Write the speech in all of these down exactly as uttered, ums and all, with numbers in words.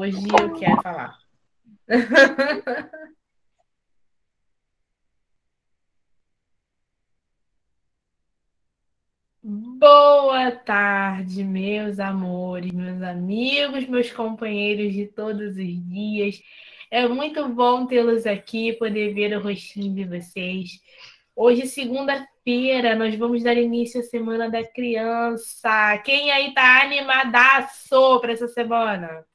Hoje eu quero falar. Boa tarde, meus amores, meus amigos, meus companheiros de todos os dias. É muito bom tê-los aqui, poder ver o rostinho de vocês. Hoje, segunda-feira, nós vamos dar início à Semana da Criança. Quem aí tá animadaço para essa semana?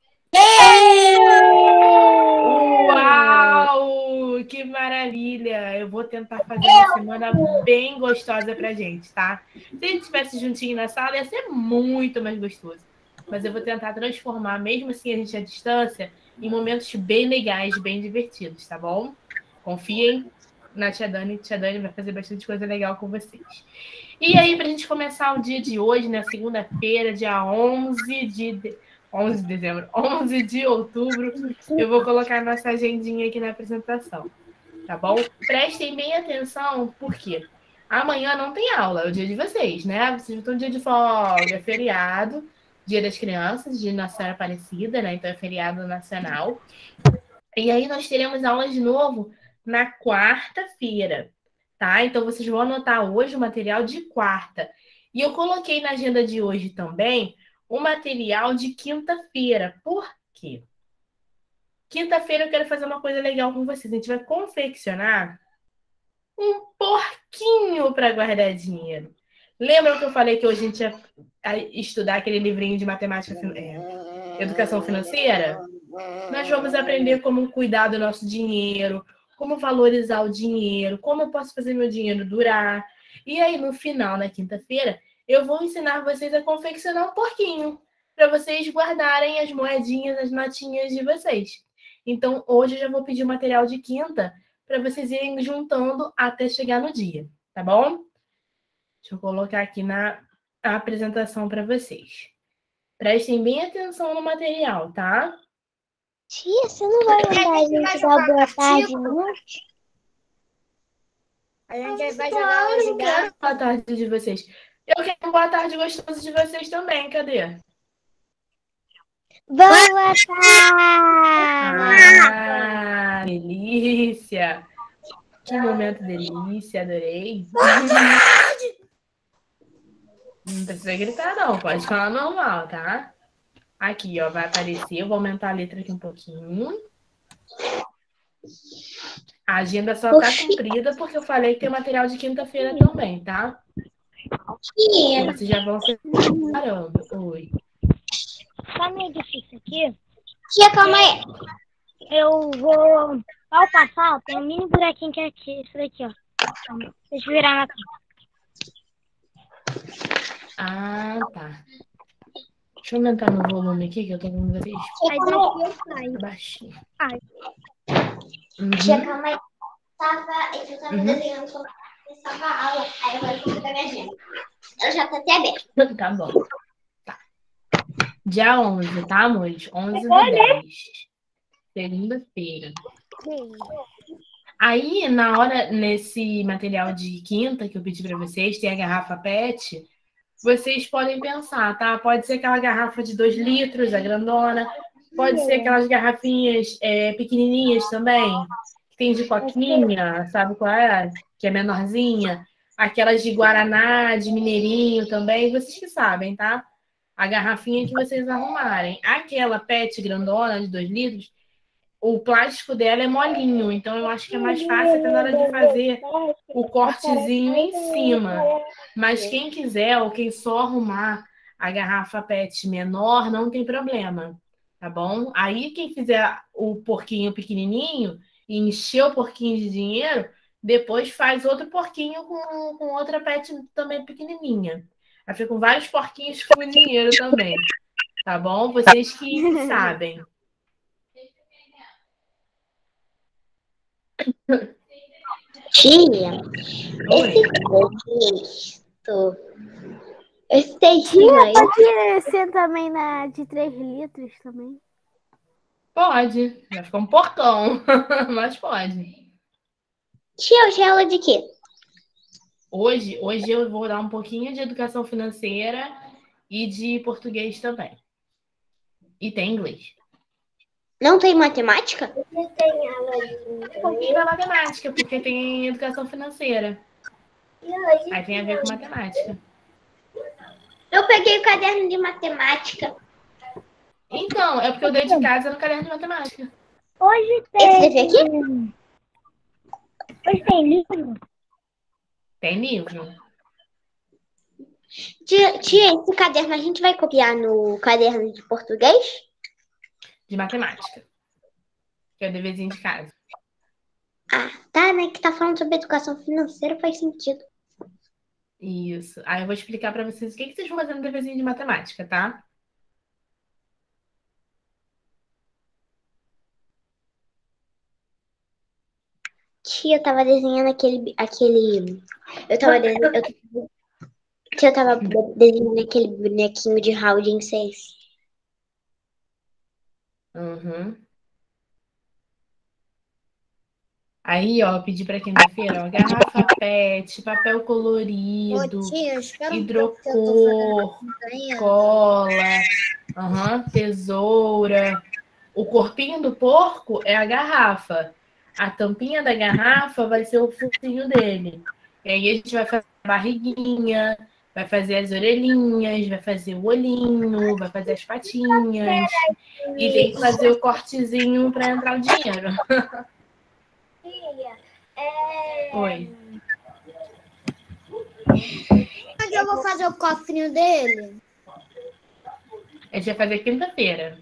Uau! Que maravilha! Eu vou tentar fazer uma semana bem gostosa pra gente, tá? Se a gente estivesse juntinho na sala, ia ser muito mais gostoso. Mas eu vou tentar transformar, mesmo assim a gente à distância, em momentos bem legais, bem divertidos, tá bom? Confiem na Tia Dani. Tia Dani vai fazer bastante coisa legal com vocês. E aí, pra gente começar o dia de hoje, na segunda-feira, dia onze de... onze de dezembro, onze de outubro, eu vou colocar nossa agendinha aqui na apresentação, tá bom? Prestem bem atenção, porque amanhã não tem aula, é o dia de vocês, né? Vocês estão dia de folga, é feriado, dia das crianças, de Nossa Senhora Aparecida, né? Então é feriado nacional. E aí nós teremos aula de novo na quarta-feira, tá? Então vocês vão anotar hoje o material de quarta. E eu coloquei na agenda de hoje também o material de quinta-feira. Por quê? Quinta-feira eu quero fazer uma coisa legal com vocês. A gente vai confeccionar um porquinho para guardar dinheiro. Lembra que eu falei que hoje a gente ia estudar aquele livrinho de matemática, é, educação financeira? Nós vamos aprender como cuidar do nosso dinheiro, como valorizar o dinheiro, como eu posso fazer meu dinheiro durar. E aí, no final, na quinta-feira, eu vou ensinar vocês a confeccionar um porquinho, para vocês guardarem as moedinhas, as notinhas de vocês. Então, hoje eu já vou pedir o material de quinta para vocês irem juntando até chegar no dia, tá bom? Deixa eu colocar aqui na apresentação para vocês. Prestem bem atenção no material, tá? Tia, você não vai mandar a gente dar boa tarde, não? A gente vai jogar claro, eu quero boa tarde de vocês. Eu quero uma boa tarde gostosa de vocês também. Cadê? Boa tarde! Ah, delícia! Que momento delícia, adorei. Não precisa gritar, não. Pode falar normal, tá? Aqui, ó, vai aparecer. Eu vou aumentar a letra aqui um pouquinho. A agenda só tá cumprida porque eu falei que tem material de quinta-feira também, tá? Tia! E vocês já vão se preparando. Oi. Tá meio difícil aqui. Tia, calma aí. Eu vou... Ao passar, tem um mini buraquinho que é aqui. Isso daqui, ó. Deixa eu virar na tela. Ah, tá. Deixa eu aumentar meu volume aqui, que eu tô com vocês. Aí daqui eu saio. Baixinho. Ai. Uhum. Tia, calma aí. Tava, eu tava uhum. desenhando como começava a aula. Aí agora eu vou pegar minha agenda. Ela já tá até aberta. Tá bom. Tá. Dia onze, tá, amores? onze do dez. Segunda-feira. Aí, na hora, nesse material de quinta que eu pedi para vocês, tem a garrafa PET, vocês podem pensar, tá? Pode ser aquela garrafa de dois litros, a grandona. Pode ser aquelas garrafinhas é, pequenininhas também, que tem de coquinha, sabe qual é? Que é menorzinha. Aquelas de guaraná, de mineirinho também, vocês que sabem, tá? A garrafinha que vocês arrumarem. Aquela PET grandona de dois litros, o plástico dela é molinho, então eu acho que é mais fácil até na hora de fazer o cortezinho em cima. Mas quem quiser ou quem só arrumar a garrafa PET menor, não tem problema, tá bom? Aí quem fizer o porquinho pequenininho e encher o porquinho de dinheiro, depois faz outro porquinho com, com outra PET também pequenininha. Aí fica com vários porquinhos com dinheiro também, tá bom? Vocês que sabem. Tia, Oi. esse texto, esse textinho aí... Pode ser também na de três litros também? Pode, vai ficar um porcão, mas pode. Tia, hoje é aula de quê? Hoje, hoje eu vou dar um pouquinho de educação financeira e de português também. E tem inglês. Não tem matemática? Tem aula de Um pouquinho da matemática, porque tem educação financeira. Aí tem a ver com matemática. Eu peguei o caderno de matemática. Então, é porque eu dei de casa no caderno de matemática. Hoje Esse tem. daqui aqui? Hoje tem livro? Tem livro. Tia, tia, esse caderno a gente vai copiar no caderno de português? De matemática. Que é o deverzinho de casa. Ah, tá, né? Que tá falando sobre educação financeira, faz sentido. Isso. Aí eu vou explicar pra vocês o que, que vocês vão fazer no deverzinho de matemática, tá? Tia, eu tava desenhando aquele. aquele... Eu tava desenhando. Eu... Tia, eu tava desenhando aquele bonequinho de Raul em seis. Uhum. Aí, ó, eu pedi pra quinta-feira, ó, garrafa PET, papel colorido, Ô, tia, espera um pouco que eu tô hidrocor, fazendo ainda. cola, uhum, tesoura. O corpinho do porco é a garrafa. A tampinha da garrafa vai ser o focinho dele. E aí a gente vai fazer a barriguinha, vai fazer as orelhinhas, vai fazer o olhinho, vai fazer as patinhas. E tem que fazer o cortezinho para entrar o dinheiro. Tia, é... Oi. Onde eu vou fazer o cofrinho dele? A gente vai fazer quinta-feira.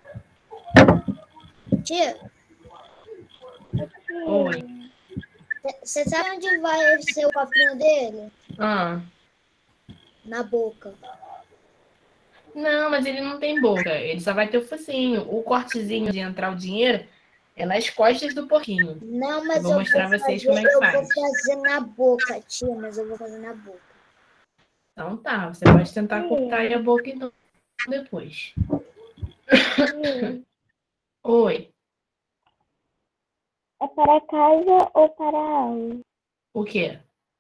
Tia, Oi. você sabe onde vai ser o cofrinho dele? Ah. Na boca. Não, mas ele não tem boca. Ele só vai ter o focinho. O cortezinho de entrar o dinheiro é nas costas do porquinho. Não, mas Eu vou eu mostrar vou vocês fazer, como é que eu faz. vou fazer na boca, tia, mas eu vou fazer na boca. Então tá, você pode tentar cortar aí a boca então depois. Oi. É para casa ou para aula? O quê?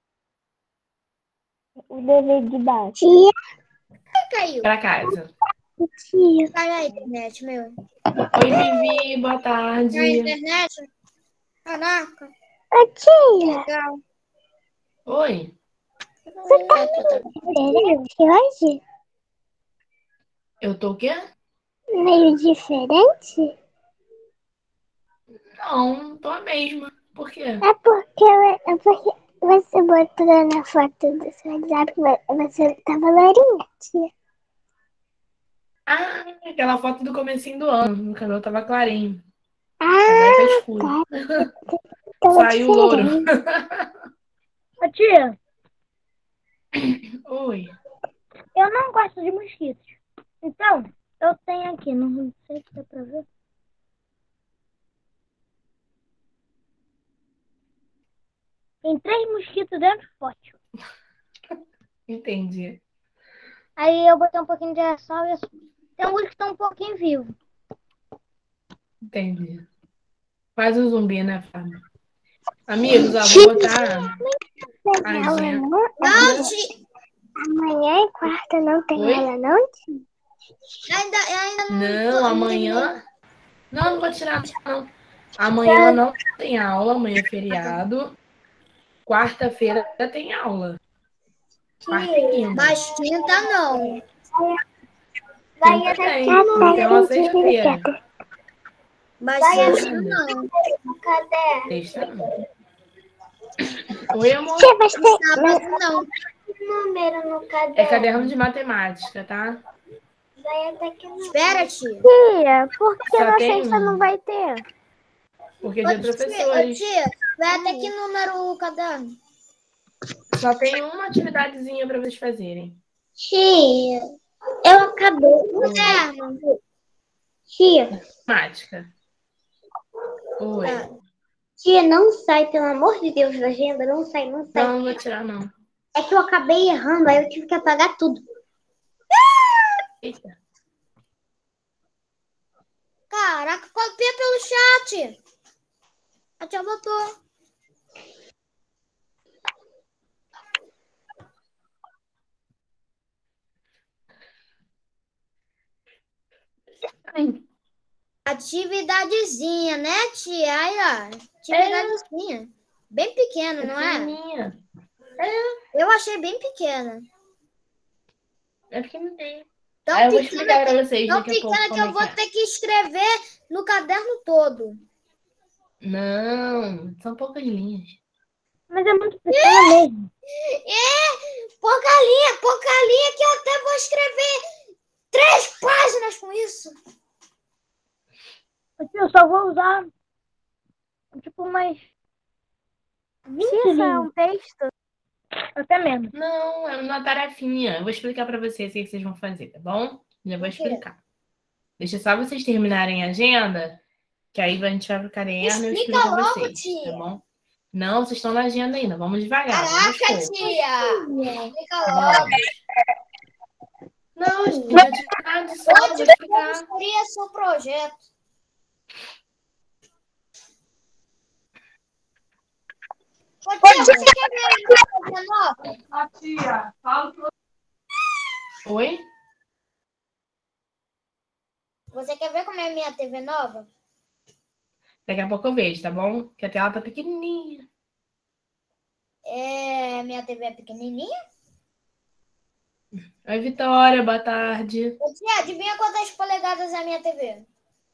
O dever de baixo. Tia, Caiu. Pra casa. tia. Caiu a internet, meu. Oi, Vivi, boa Caiu a tarde. internet? Caraca. Ô, tia, Legal. Oi. você tá diferente hoje? Eu tô o quê? Meio diferente? Não, tô a mesma. Por quê? É porque, é porque você botou na foto do seu WhatsApp que você tava lourinha, tia. Ah, aquela foto do comecinho do ano. O cabelo tava clarinho. Agora tá Ah, escuro. tá. Tava Saiu louro. diferente. Ô, tia, Oi. eu não gosto de mosquitos. Então, eu tenho aqui, não sei se dá pra ver. Tem três mosquitos dentro do pote. Entendi. Aí eu botei um pouquinho de aerosol e tem uns que estão um pouquinho vivos. Entendi. Faz um zumbi, né, Fábio? Amigos, ó, vou botar Tem a aula agenda. não? Não, tia. Amanhã e quarta não tem Oi? aula não, tia? Ainda, ainda não. Não, amanhã. Não, não vou tirar, não. Amanhã não tem aula, amanhã é feriado. Quarta-feira tem aula. Quarta e quinta. Mas quinta não. Quinta tem. Tem aula sexta-feira. Mas sexta não. Cadê? Sexta não. Oi, amor. Tia, mas tem Sábado não. número no caderno. É caderno de matemática, tá? Vai até que não. Espera, tia. Tia, por que Só na tem sexta um. não vai ter? Porque Ô, de tia, ô, professores. tia, vai até que número o caderno? Só tem uma atividadezinha para vocês fazerem. Tia, eu acabei. Caderno. Tia, Matemática. Oi. Tá. tia, não sai, pelo amor de Deus, da agenda, não sai, não sai. Não, não vou tirar, não. É que eu acabei errando, aí eu tive que apagar tudo. Eita. Caraca, copia pelo chat. A tia botou. Ai. Atividadezinha, né, tia? Aí, ó. Atividadezinha. Bem pequena, não é? Pequenininha. Eu achei bem pequena. É pequenininha. Tão Aí eu vou pequena, explicar pra que, vocês tão daqui a pouco pequena que como eu é vou que é. ter que escrever no caderno todo. Não, são poucas linhas. Mas é muito pequena mesmo. É, pouca linha, pouca linha que eu até vou escrever três páginas com isso. Aqui eu só vou usar, tipo, umas vinte Isso é linhas. um texto? Até menos. Não, é uma tarefinha. Eu vou explicar pra vocês o que vocês vão fazer, tá bom? Já vou O quê? explicar. Deixa só vocês terminarem a agenda, que aí a gente vai pro caderno e eu Explica explico pra logo, vocês, tia. tá bom? Não, vocês estão na agenda ainda. Vamos devagar, vamos aos Caraca, poucos. tia. Explica Vamos. logo. Não, de atividade só, vou Onde explicar. seria seu projeto? Ô, tia, você quer ver a minha nova? A tia, fala que Oi? Você quer ver como é a minha T V nova? Daqui a pouco eu vejo, tá bom? Que a tela tá pequenininha. É, minha T V é pequenininha? Oi, Vitória, boa tarde. Ô, tia, adivinha quantas polegadas é a minha T V?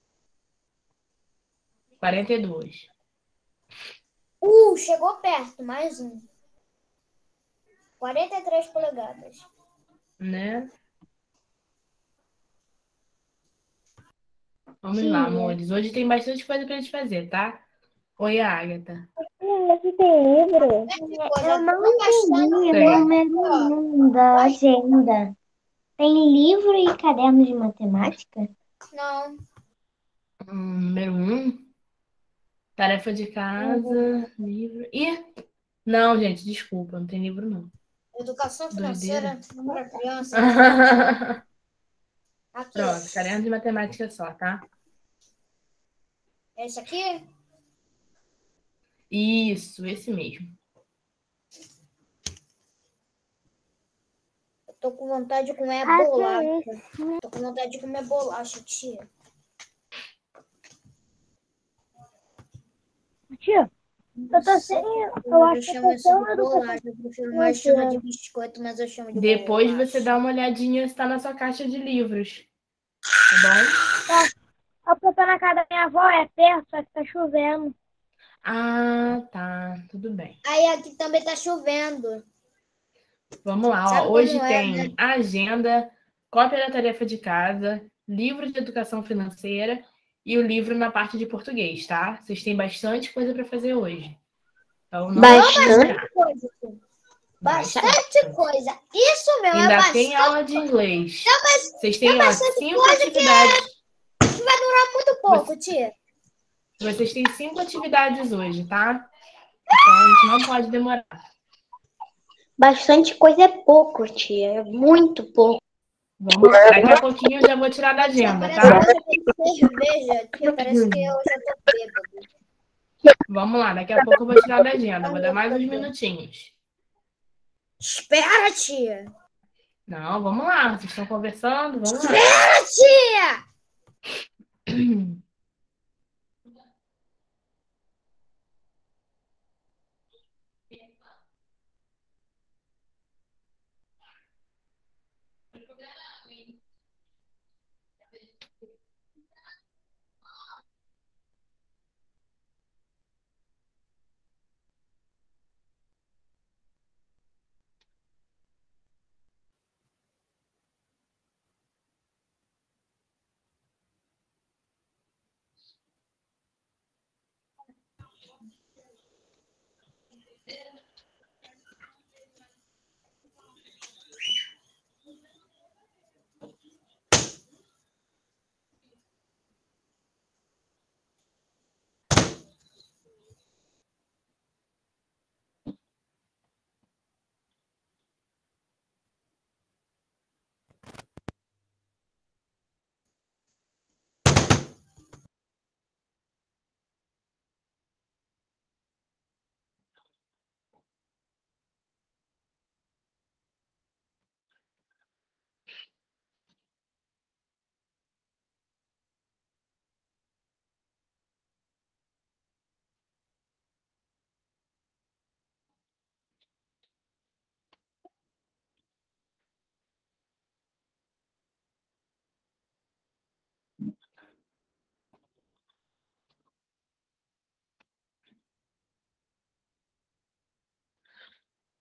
quarenta e dois. Uh, chegou perto, mais um. quarenta e três polegadas. Né? Vamos lá, amores. Hoje tem bastante coisa pra gente fazer, tá? Oi, Agatha. Aqui tem livro? Eu não entendi Tem. o número um da agenda. Tem livro e caderno de matemática? Não. Hum, número um. Tarefa de casa, livro. Ih! Não, gente, desculpa, não tem livro, não. Educação financeira para criança. Aqui. Pronto, caderno de matemática só, tá? Esse aqui? Isso, esse mesmo. Eu tô com vontade de comer Ah, que bolacha. Tô com vontade de comer bolacha, tia. Tia, eu tô sem. Eu Eu acho que eu chamo tô isso sem de educação. bolacha. Eu prefiro mais chamar de biscoito, mas eu chamo de Depois bolacha. você dá uma olhadinha se tá na sua caixa de livros. Tá bom? Eu tô na casa da minha avó, é perto, só que tá chovendo. Ah, tá. Tudo bem. Aí aqui também tá chovendo. Vamos lá, Sabe ó. Hoje como é, tem né? agenda, cópia da tarefa de casa, livro de educação financeira e o livro na parte de português, tá? Vocês têm bastante coisa para fazer hoje. Então, não Bastante coisa. Bastante. Bastante coisa. Isso mesmo, Ainda é bastante tem aula de inglês. Não, mas Vocês têm, ó, bastante cinco coisa que atividades. que vai durar muito pouco, tia. Vocês têm cinco atividades hoje, tá? Então, a gente não pode demorar. Bastante coisa é pouco, tia. É muito pouco. Vamos lá. Daqui a pouquinho eu já vou tirar da agenda, tá? Parece que eu tô cerveja, tia. Parece que eu já tô bêbado. Vamos lá. Daqui a pouco eu vou tirar da agenda. Vou dar mais uns minutinhos. Espera, tia. Não, vamos lá. Vocês estão conversando? Vamos lá. Espera, tia.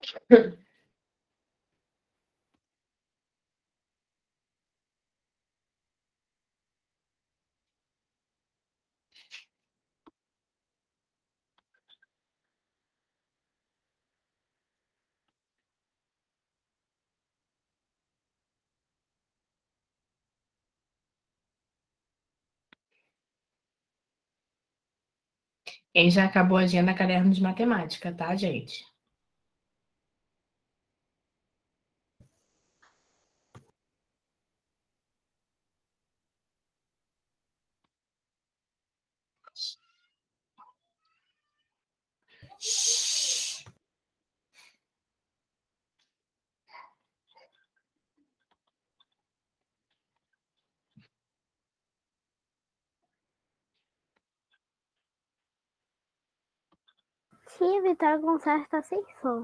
Quem já acabou a agenda, caderno de matemática, tá, gente? Tia, Vitória Gonçalves tá sem som.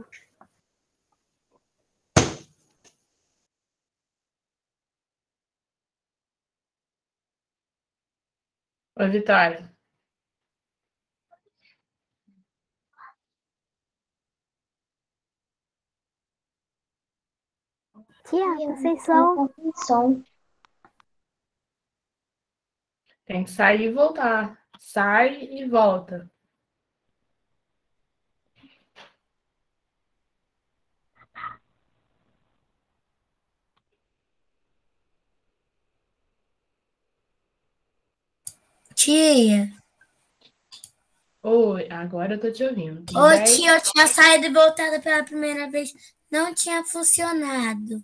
Oi, Vitória. Tia, tá sem som. Som. Tem que sair e voltar. Sai e volta. Tia. Oi, agora eu tô te ouvindo. Tudo Ô, bem? tia, eu tinha saído e voltado pela primeira vez. Não tinha funcionado.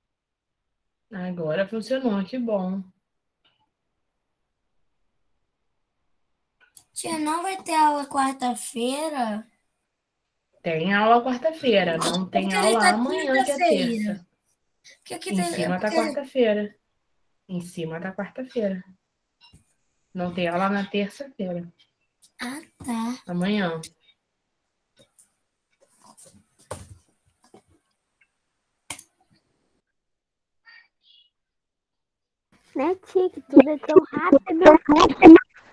Agora funcionou, que bom. Tia, não vai ter aula quarta-feira? Tem aula quarta-feira, não tem Porque aula tá amanhã, que é quinta-feira. terça. Que aqui Em tem... cima tá porque- quarta-feira. Em cima tá quarta-feira. Não tem aula na terça-feira. Ah, tá. Amanhã. Né, tia, que tudo é tão rápido.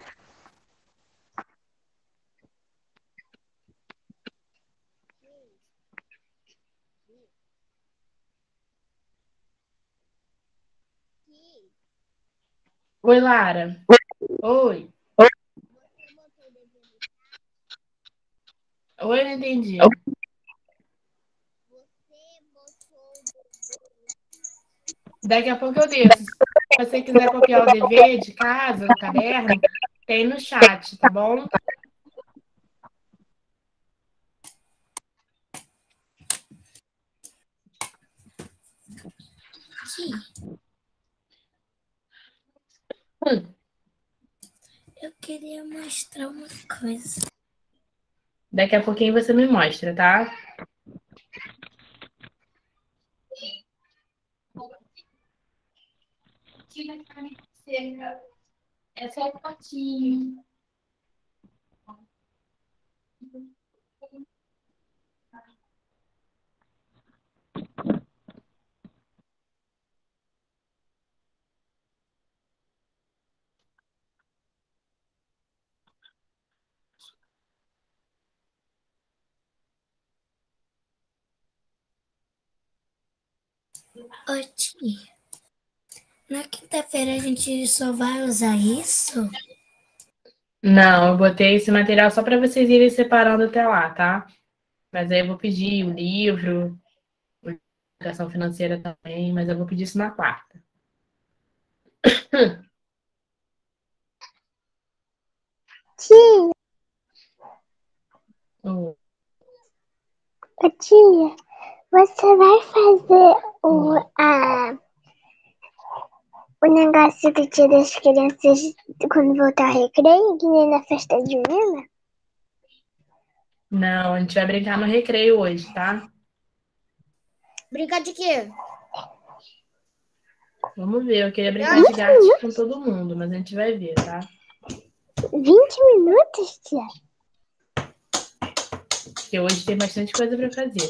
Oi, Lara. Oi. Oi, não entendi. Daqui a pouco eu desço. Se você quiser copiar o dever de casa, o caderno, tem no chat, tá bom? Tia, Hum. eu queria mostrar uma coisa. Daqui a pouquinho você me mostra, tá? É só um potinho. Ô, tia, na quinta-feira a gente só vai usar isso? Não, eu botei esse material só para vocês irem separando até lá, tá? Mas aí eu vou pedir o livro, a educação financeira também, mas eu vou pedir isso na quarta. Tia, Oh, ô, tia, você vai fazer o, a, o negócio do dia das crianças quando voltar ao recreio, que nem na festa junina? não, a gente vai brincar no recreio hoje, tá? Brincar de quê? Vamos ver, eu queria brincar de gato com todo mundo, mas a gente vai ver, tá? vinte minutos, tia? Porque hoje tem bastante coisa para fazer.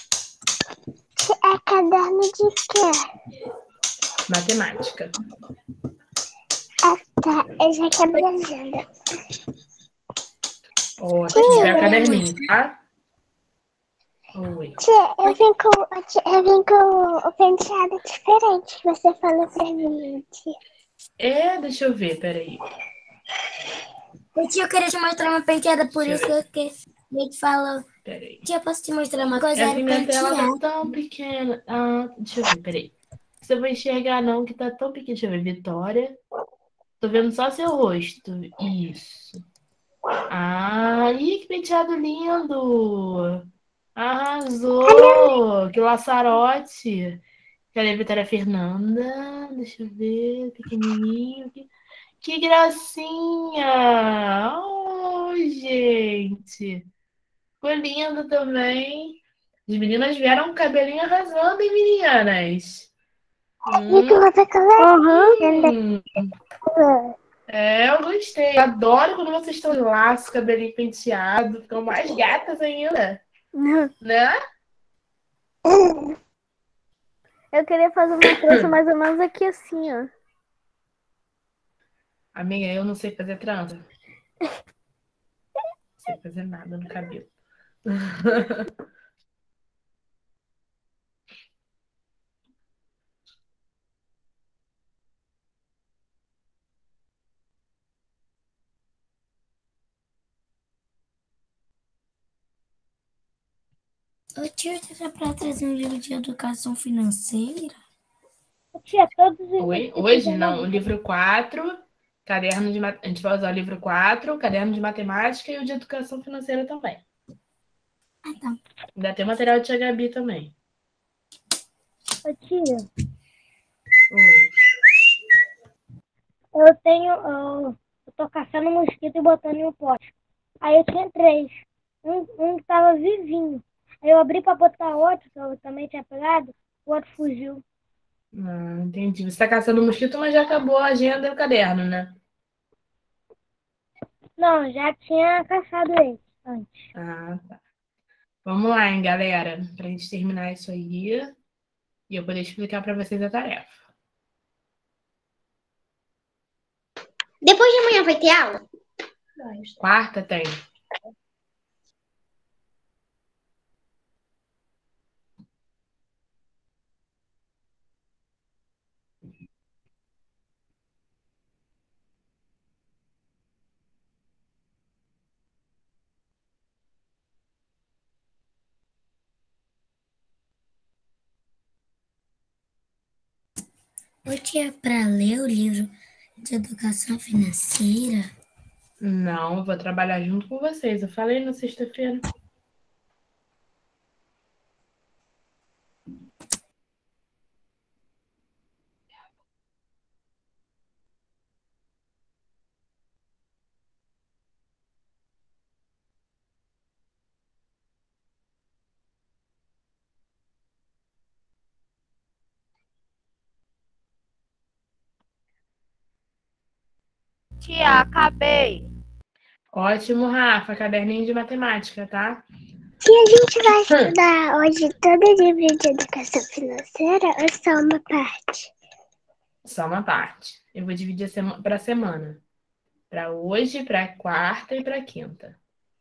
É caderno de quê? Matemática. Ah, tá. Eu já quebrei a agenda. Ó, se tiver o caderninho, tá? Oi. Tia, eu vim com, tia, eu vim com o penteado diferente que você falou pra mim, tia. É, deixa eu ver, peraí. Ô, tia, eu queria te mostrar uma penteada, por Deixa isso eu que eu que- eu te falo. Peraí. Tia, posso te mostrar uma coisa? É Era que o minha tela tá penteado. tão pequena. Ah, deixa eu ver, peraí. Você vai enxergar não, que tá tão pequeno. Deixa eu ver, Vitória. Tô vendo só seu rosto. Isso. Ah, ih, que penteado lindo! Arrasou! Que laçarote! Cadê a Vitória Fernanda? Deixa eu ver, pequenininho. Que, que gracinha! Oh, gente! Ficou lindo também. As meninas vieram com o cabelinho arrasando, hein, meninas? E que Hum, você colocou? hum. É, eu gostei. Eu adoro quando vocês estão de laço, cabelinho penteado. Ficam mais gatas ainda, né? Eu queria fazer uma trança mais ou menos aqui assim, ó. Amiga, eu não sei fazer trança. Não sei fazer nada no cabelo. Ô, tia, você pra trazer um livro de educação financeira? Tia, todos os Oi? exercícios Hoje eu não, o não vi. livro quatro, caderno de mat... a gente vai usar o livro quatro, caderno de matemática e o de educação financeira também. Ah, tá. Ainda tem material de Tia Gabi também. Ô, tia, Oi. eu tenho. Eu, eu tô caçando mosquito e botando em um pote. Aí eu tinha três. Um, um que tava vivinho. Aí eu abri pra botar outro, que eu também tinha pegado, o outro fugiu. Ah, entendi. Você tá caçando mosquito, mas já acabou a agenda e o caderno, né? Não, já tinha caçado ele antes. Ah, tá. Vamos lá, hein, galera, pra gente terminar isso aí e eu poder explicar pra vocês a tarefa. Depois de amanhã vai ter aula? Quarta tem. Ô, tia, pra ler o livro de educação financeira? Não, eu vou trabalhar junto com vocês. Eu falei na sexta-feira. Tia, acabei. Ótimo, Rafa. Caderninho de matemática, tá? Se a gente vai estudar hoje todo o livro de educação financeira ou só uma parte? Só uma parte. Eu vou dividir a sema... para semana. Para hoje, para quarta e para quinta.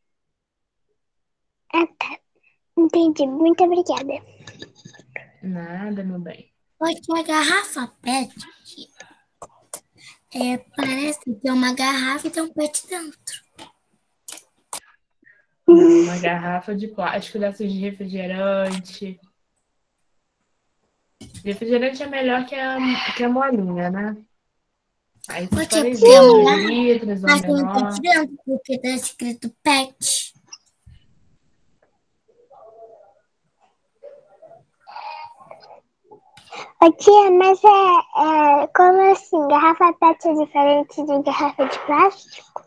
Ah, tá. Entendi. Muito obrigada. Nada, meu bem. Ô, tia, a garrafa pet, é, parece que tem uma garrafa e tem um pet dentro. Uma garrafa de plástico dessas de refrigerante. Refrigerante é melhor que a, que a molinha, né? Aí vocês Ô, tia, podem porque ver é os uma dois garrafa, litros ou mas tem um menor. pet dentro, porque tá escrito pet. Ô, tia, mas é, é. Como assim? Garrafa pet é diferente de garrafa de plástico?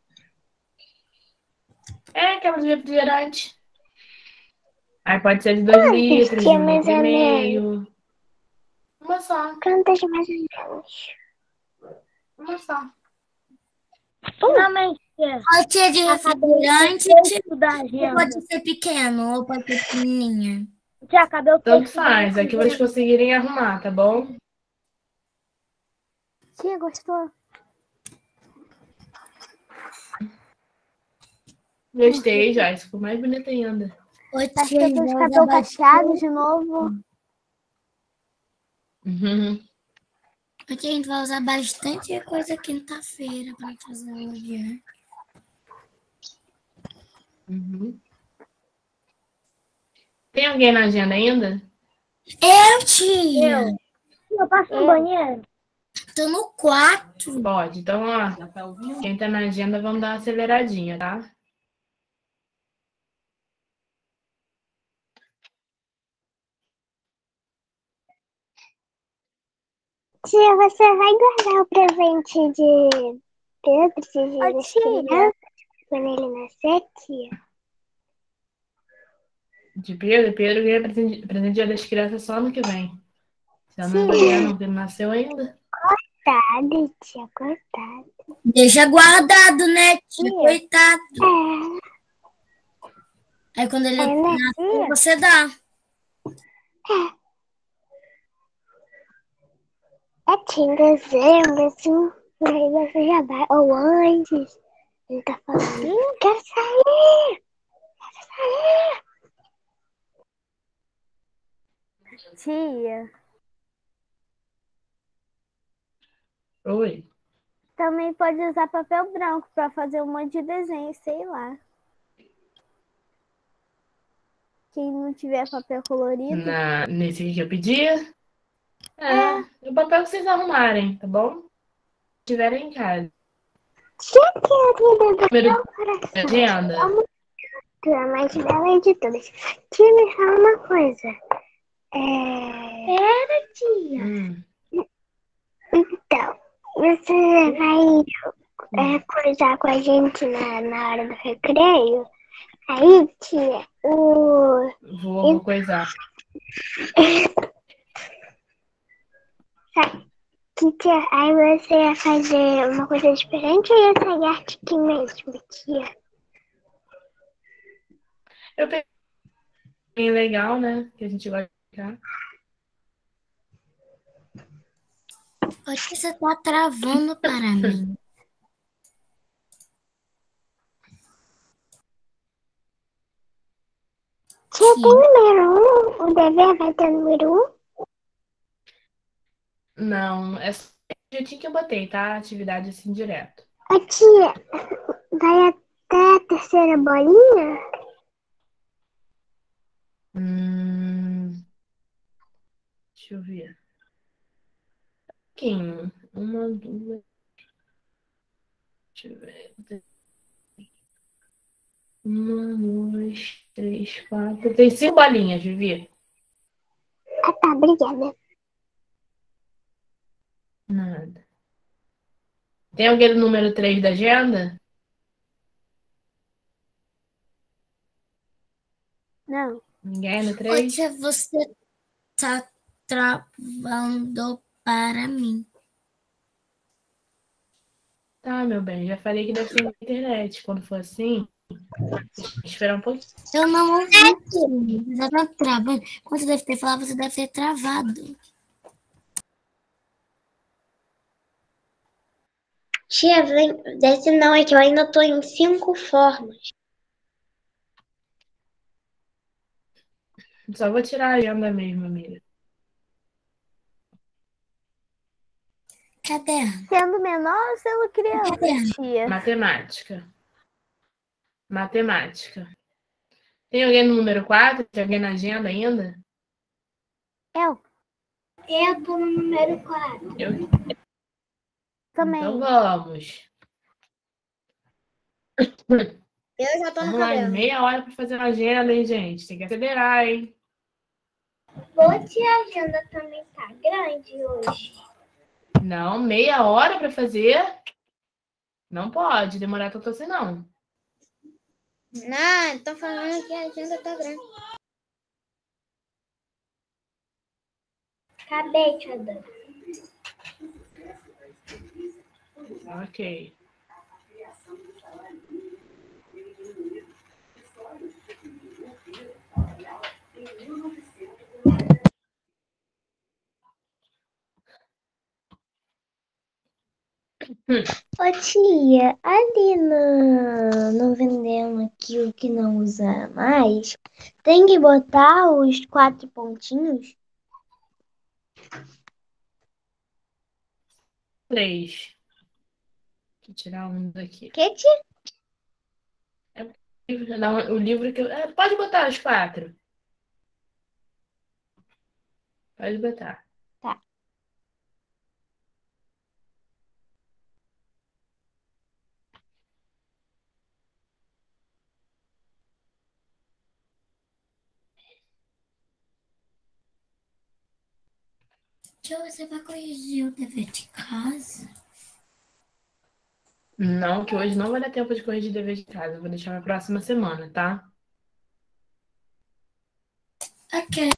É aquela de refrigerante. Aí pode ser de dois Quantas, litros, de tia, um mais litro e ou menos? meio. Uma só, Quantas mais ou menos? uma só. Finalmente, tia. Ô, tia, de Acabei refrigerante, o tia, texto da ou agenda. pode ser pequeno, ou pode ser pequenininha. Tia, acabei o Tanto texto da faz, é que vocês agenda. conseguirem arrumar, tá bom? Tia, gostou? Gostei, já. Ficou mais bonita ainda. Oi, Acho que tia, eu tô de vai usar cabelo bastante. cacheado de novo. Uhum. Aqui a gente vai usar bastante coisa quinta-feira para fazer aula de arte. Uhum. Tem alguém na agenda ainda? Eu, tia! Eu. Eu passo no Eu. banheiro. Tô no quarto. Pode. Então, ó, quem tá na agenda, vamos dar uma aceleradinha, tá? Tia, você vai guardar o presente de Pedro, de Ô, das tia. crianças, quando ele nascer, tia? De Pedro, Pedro ganha presente, presente Dia das Crianças só ano que vem. Você não vai Tia. ganhar, não, porque ele nasceu ainda. Coitado, tia, coitado. Deixa guardado, né, tia? Tia. Coitado. É, Aí quando ele é, né, nascer, tia? você dá. É, tia, em dezembro, assim, aí você já vai, ou antes, ele tá falando, quero sair, quero sair. Tia. Oi. Também pode usar papel branco pra fazer um monte de desenho, sei lá. Quem não tiver papel colorido. Na, nesse que eu pedi? É, o papel que vocês arrumarem, tá bom? Se tiverem em casa. Tia, querida do Número meu coração, de agenda. vamos a mais bela de todas. Tia, me fala uma coisa. É... Pera, tia. Hum. Então, você vai é, coisar com a gente na, na hora do recreio? Aí, tia, o... Vou, vou coisar. Sabe, que, tia, aí você ia fazer uma coisa diferente ou ia sair arte aqui mesmo, tia? Eu peguei bem legal, né? Que a gente vai ficar. Ô, tia, você tá travando para mim. Tia, tem Tia, número um? O dever vai ter número um? Não, é só o jeitinho que eu botei, tá? Atividade assim direto. Ô, tia, vai até a terceira bolinha? Hum, deixa eu ver. Pouquinho. Uma, duas. Deixa eu ver. Uma, duas, três, quatro. Tem cinco bolinhas, Vivi. Ah, tá, obrigada. Nada. Tem alguém no número três da agenda? Não. Ninguém no ô, três? tia, você tá travando para mim. Tá, meu bem. Já falei que deve ser na internet. Quando for assim, esperar um pouquinho. Eu não ouvi, tia. Você tá travando. Quando você deve ter falado, você deve ter travado. Tia, vem, desce não, é que eu ainda tô em cinco formas. Só vou tirar a agenda mesmo, amiga. Caderno. Sendo menor ou sendo criança, Caderno. tia? Matemática. Matemática. Tem alguém no número quatro? Tem alguém na agenda ainda? Eu Eu tô no número quatro. Eu... também. Então vamos. Eu já tô no Vamos lá, caderno. meia hora para fazer a agenda, hein, gente? Tem que acelerar, hein? Ô, tia, a agenda também tá grande hoje. Não, meia hora para fazer? Não pode demorar tanto assim, não. Não, tô falando que a agenda tá grande. Acabei, tia Dan. Ok. Ô, tia, ali no, no vendendo aquilo que não usa mais, tem que botar os quatro pontinhos? Três. Deixa eu tirar um daqui. Que, tia? Não, o livro que eu... é, pode botar os quatro. Pode botar. Tá. Tia, você vai corrigir o dever de casa? Não, que hoje não vai dar tempo de corrigir dever de casa. Eu vou deixar pra próxima semana, tá? Ok.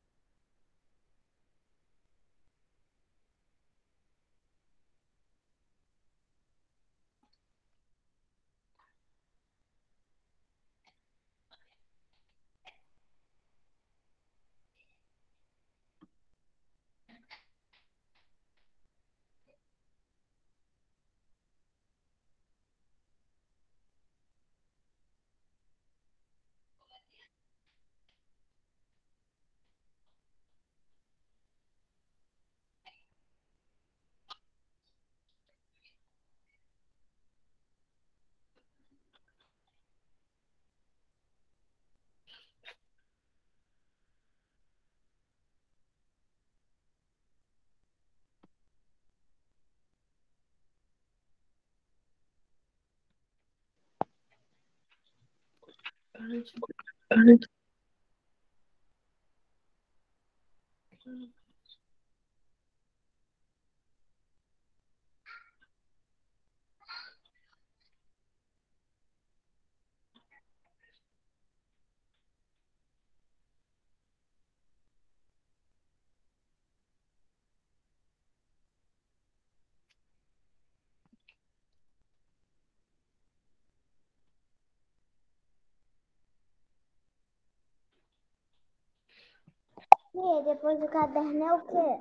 Tia, depois do caderno é o quê?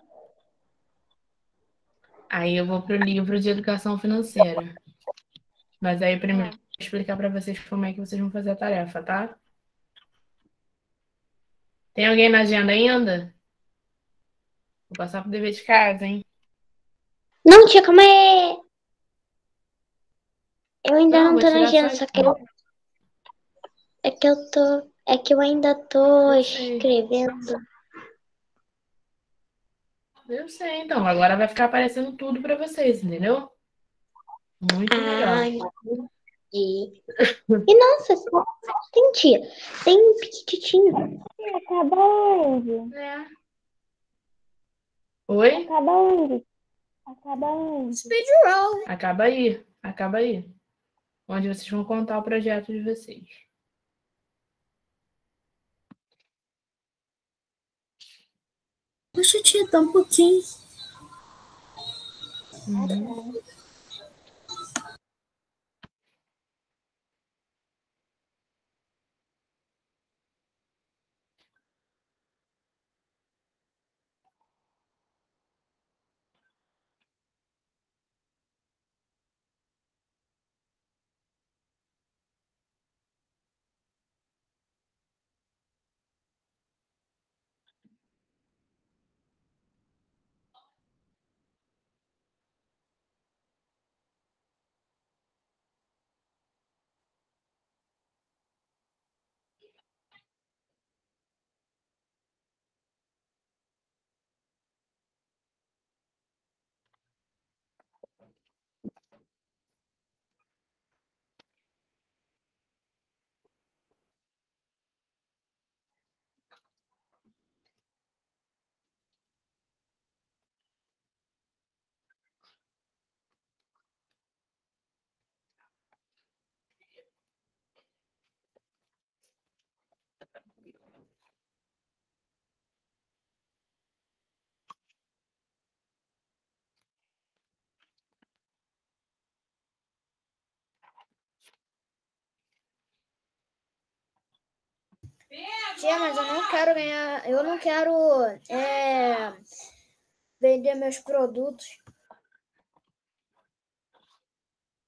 Aí eu vou pro livro de educação financeira. Mas aí primeiro Ah. eu vou explicar pra vocês como é que vocês vão fazer a tarefa, tá? Tem alguém na agenda ainda? Vou passar pro dever de casa, hein? Não, tia, calma aí. Eu ainda Não, não vou tô na tirar agenda, só só aqui. que eu, é que eu tô. É que eu ainda tô Eu sei. escrevendo. Eu sei, então. Agora vai ficar aparecendo tudo pra vocês, entendeu? Muito melhor. Ah, entendi. E nossa, tem tia. Tem um piquititinho. Acaba onde? É. Oi? Acaba onde? Acaba onde? Speed roll. Acaba aí. Acaba aí. Onde vocês vão contar o projeto de vocês. Poxa, tia, dá um pouquinho. Uhum. Tia, mas eu não quero ganhar, eu não quero é, vender meus produtos.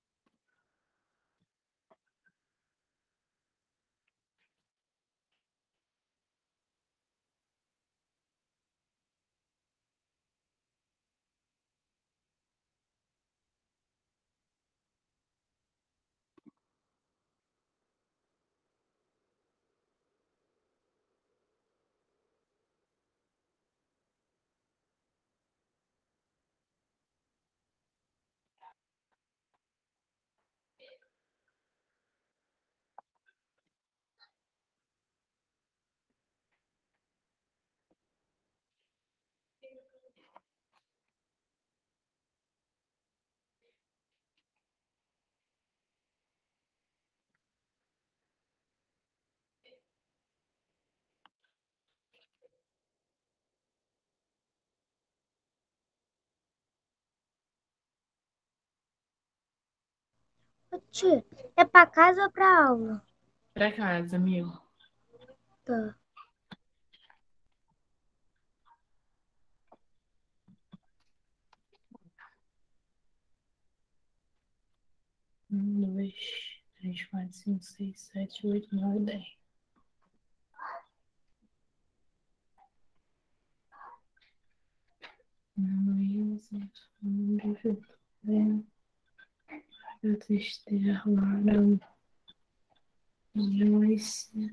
Tia, é pra casa ou pra aula? Pra casa, amigo. Tá. Um, dois, três, quatro, cinco, seis, sete, oito, nove, dez. Luísa, eu esteja Laura, Joyce,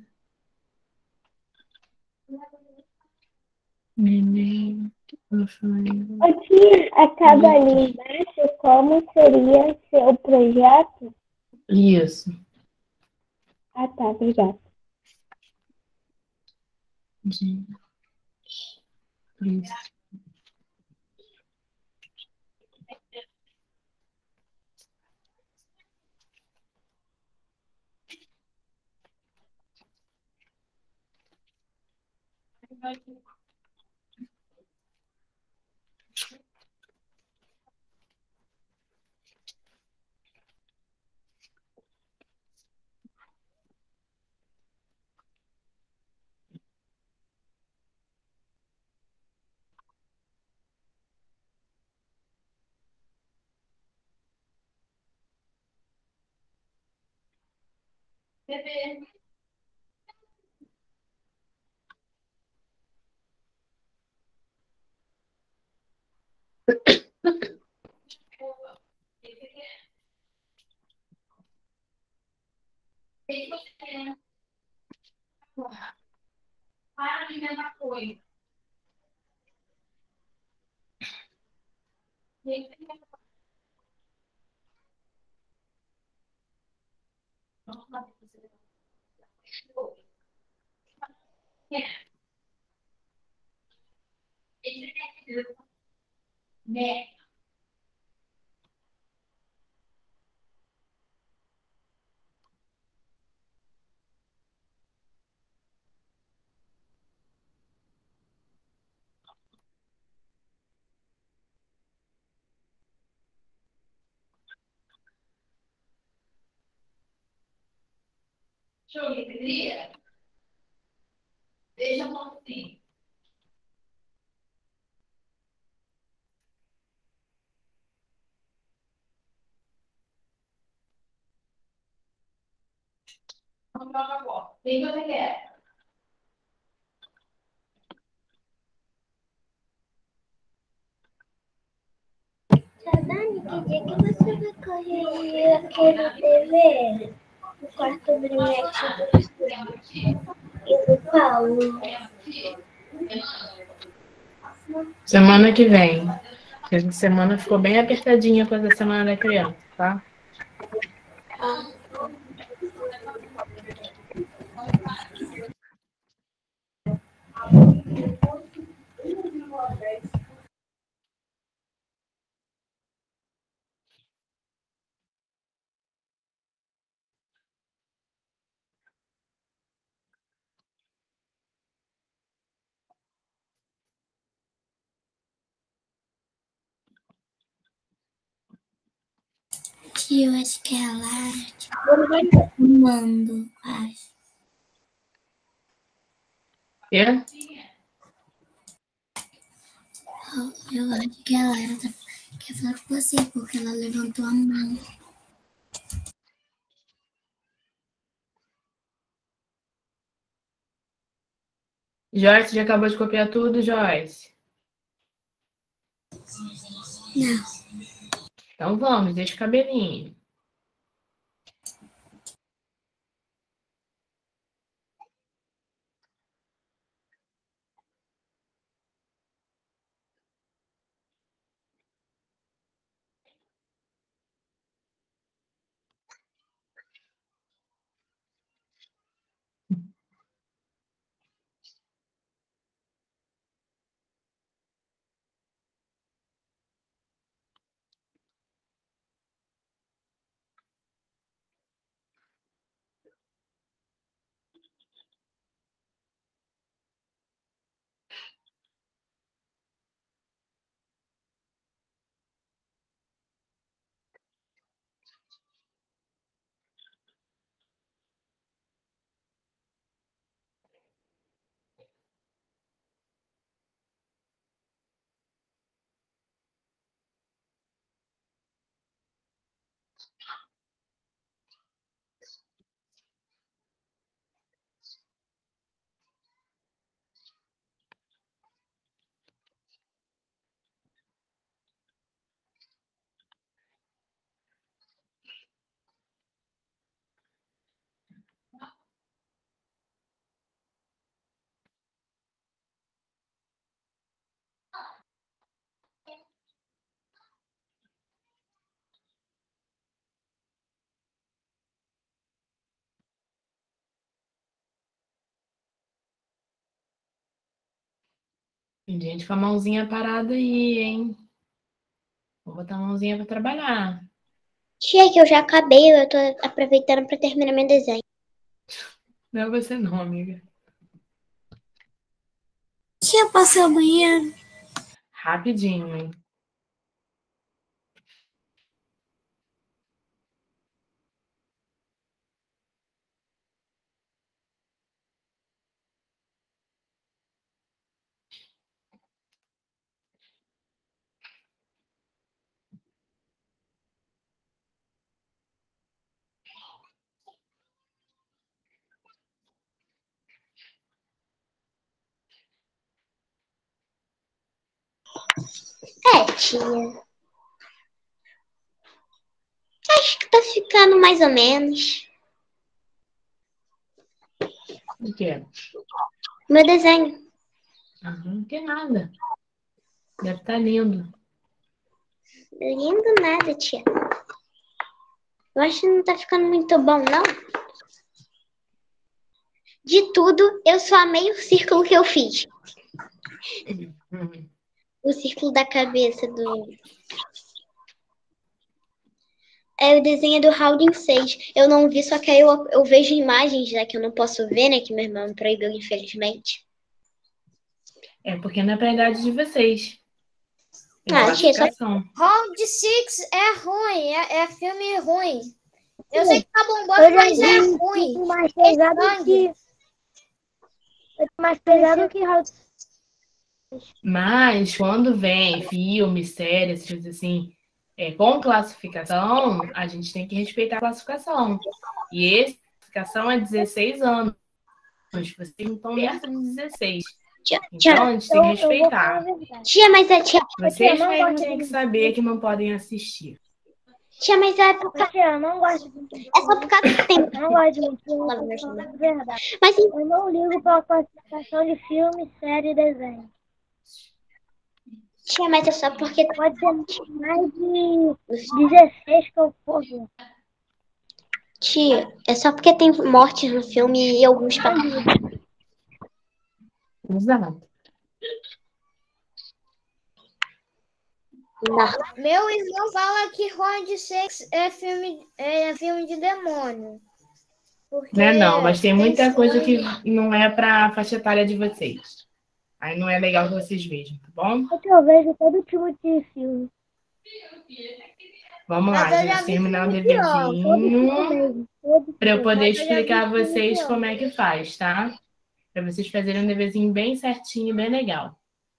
Neném, Rafael. Aqui, acaba ali embaixo, como seria seu projeto? Isso. Ah, tá, obrigada. Gente, isso. Para de inventar coisa. Né? Geometria? Deixa eu assim. Vamos jogar agora. Quem que você quer? Dani, que dia que você vai corrigir aquele dever? O quarto brilhante e do Paulo. Semana que vem. Essa semana ficou bem apertadinha com essa semana da criança, tá? Tia, eu acho que é a Lara, tipo, fumando, acho. Quê? Eu acho que a Lara tá, quer falar com você, porque ela levantou a mão. Joyce, já acabou de copiar tudo, Joyce? Não. Então vamos, deixa o cabelinho. Tem gente com a mãozinha parada aí, hein? Vou botar a mãozinha pra trabalhar. Tia, que eu já acabei, eu tô aproveitando pra terminar meu desenho. Não é você não, amiga. Tia, posso ir ao banheiro? Rapidinho, hein? É, tia. Acho que tá ficando mais ou menos. O quê? Meu desenho. Ah, não tem nada. Deve estar lindo. Lindo nada, tia. Eu acho que não tá ficando muito bom, não. De tudo, eu só amei o círculo que eu fiz. Uhum. O círculo da cabeça do... É o desenho do Howling seis. Eu não vi, só que aí eu, eu vejo imagens, já que eu não posso ver, né? Que meu irmão me proibiu, infelizmente. É porque não é pra idade de vocês. Tem Ah, tia, só... classificação. Round Six é ruim, é, é filme ruim. Eu sei que tá bombando, Eu já mas é vi ruim. filme mais É pesado sangue. que. Mais pesado que Round Mas quando vem filme, série, essas coisas assim, é, com classificação, a gente tem que respeitar a classificação. E essa classificação é dezesseis anos. Vocês não estão perto de dezesseis. Tia, tia, Então, a gente tem que Eu, eu vou falar a respeitar. verdade. tia, mas é tia. Ô, tia, eu Vocês não mesmo gosto têm que de saber que não podem assistir. Tia, mas é por Ô, causa... tia, eu não gosto de É só por causa que tem... Eu não gosto de mentir, eu tô falando a verdade. Mas Eu não ligo pra classificação de filme, série e desenho. tia, mas é só porque... Pode ser mais de dezesseis que eu for ver. Tia, é só porque tem mortes no filme e alguns... Eu ligo. Exato. Não. Meu irmão fala que Round Six é filme, é filme de demônio. Porque Não é não, mas tem muita coisa que sangue. não é pra faixa etária de vocês. Aí não é legal que vocês vejam, tá bom? É que eu vejo todo tipo de filme. Vamos lá, Mas eu já gente, vi terminar o filme pior. Todo tipo deverzinho mesmo. Todo para eu tipo. poder Mas eu já vi explicar a filme vocês pior. como é que faz, tá? Para vocês fazerem um deverzinho bem certinho, bem legal.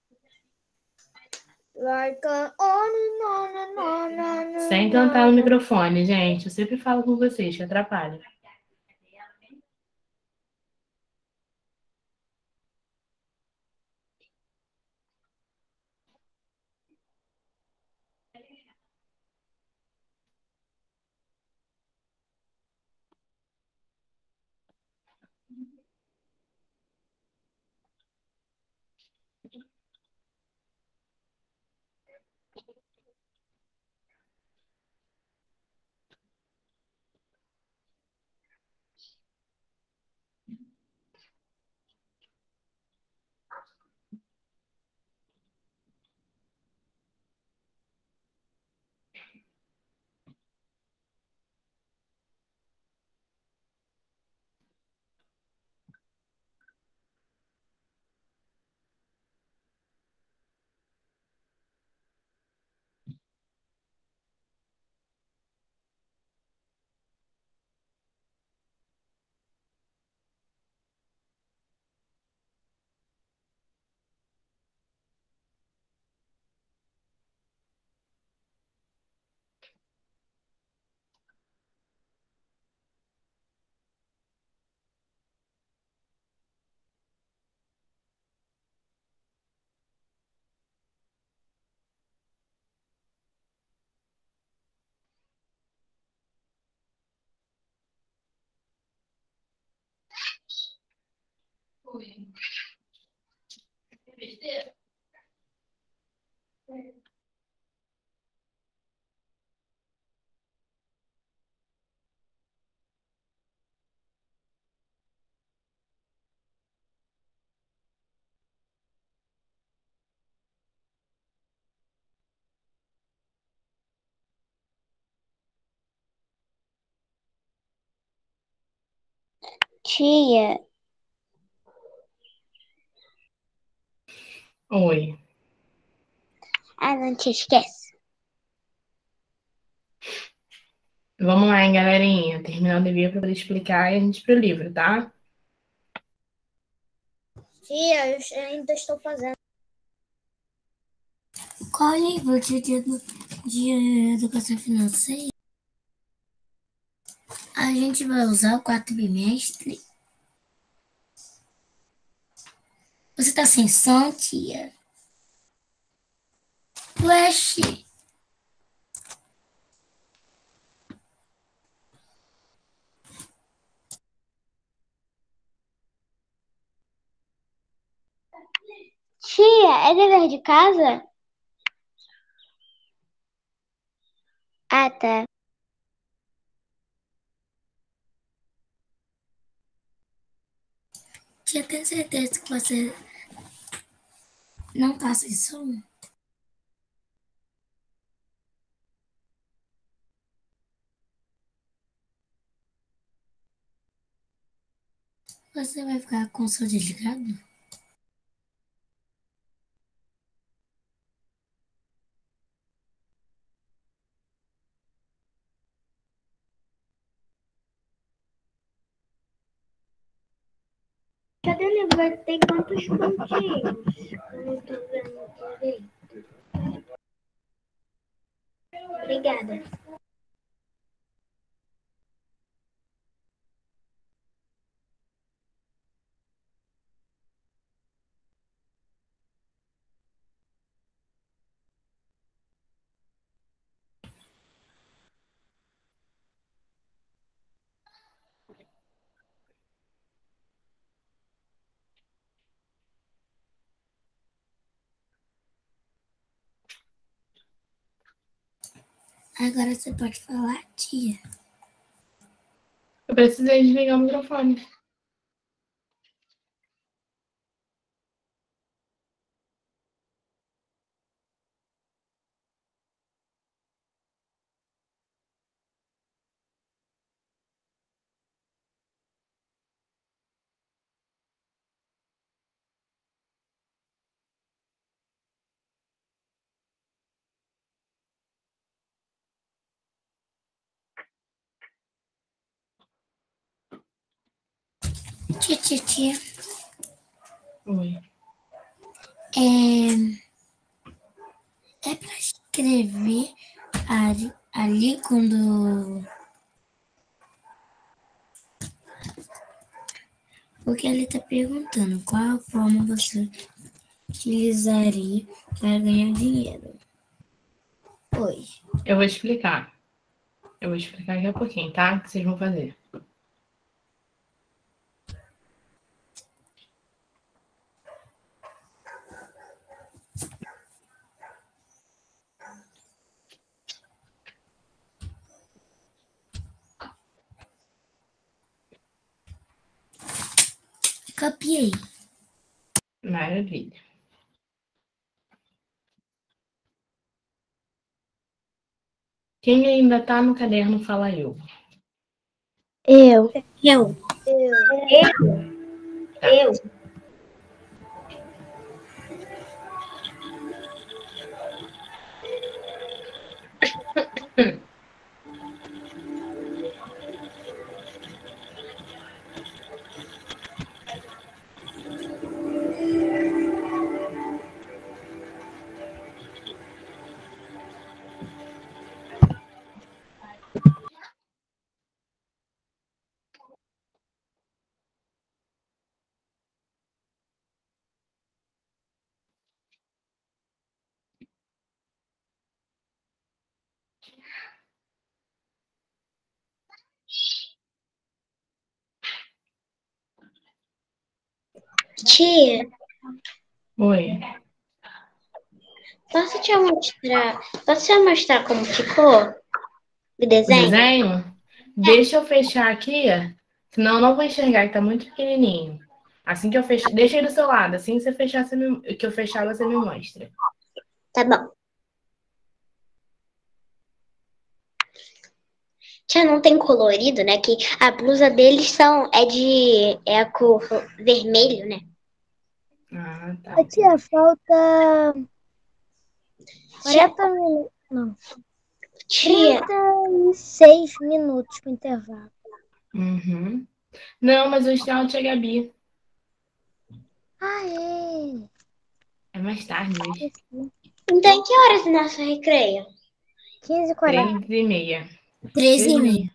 Like a on and on and on and on. Sem cantar no microfone, gente. Eu sempre falo com vocês, que atrapalha. Tia, Oi. ah, não te esquece. Vamos lá, hein, galerinha. Terminar o dever para poder explicar e a gente pro livro, tá? Tia, eu ainda estou fazendo. Qual livro de, de, de educação financeira? A gente vai usar o quarto bimestre. Você tá sem som, tia? Ué, Tia, é dever de casa? Ah, tá. tia, tem certeza que você não tá sem som? Você vai ficar com o som desligado? Cadê o livro? Tem quantos pontinhos? Eu não tô vendo direito. Obrigada. Agora você pode falar, tia. Eu precisei desligar o microfone. Tia, tia, tia. Oi. É, é pra escrever ali, ali quando... Porque ele tá perguntando qual forma você utilizaria para ganhar dinheiro. Oi. Eu vou explicar. Eu vou explicar daqui a pouquinho, tá? O que vocês vão fazer. Copiei. Maravilha. Quem ainda tá no caderno, fala eu. Eu. Eu. Eu. Tia, Oi. posso te mostrar? Posso te mostrar como ficou o O desenho? desenho? Deixa eu fechar aqui, senão eu não vou enxergar, que tá muito pequenininho. Assim que eu fechar, deixa aí do seu lado. Assim que você fechar, você me... que eu fechar, você me mostra. Tá bom. Tia, não tem colorido, né? Que a blusa deles são, é de. É a cor vermelho, né? Ah, tá. Ô, tia, falta quarenta minutos. Não, Tia, trinta e seis minutos pro intervalo. Uhum. Não, mas hoje tem aula de Tia Gabi. Ah, é. É mais tarde hoje. então que horas é nosso recreio? quinze e quarenta. Três e meia. Três e meia.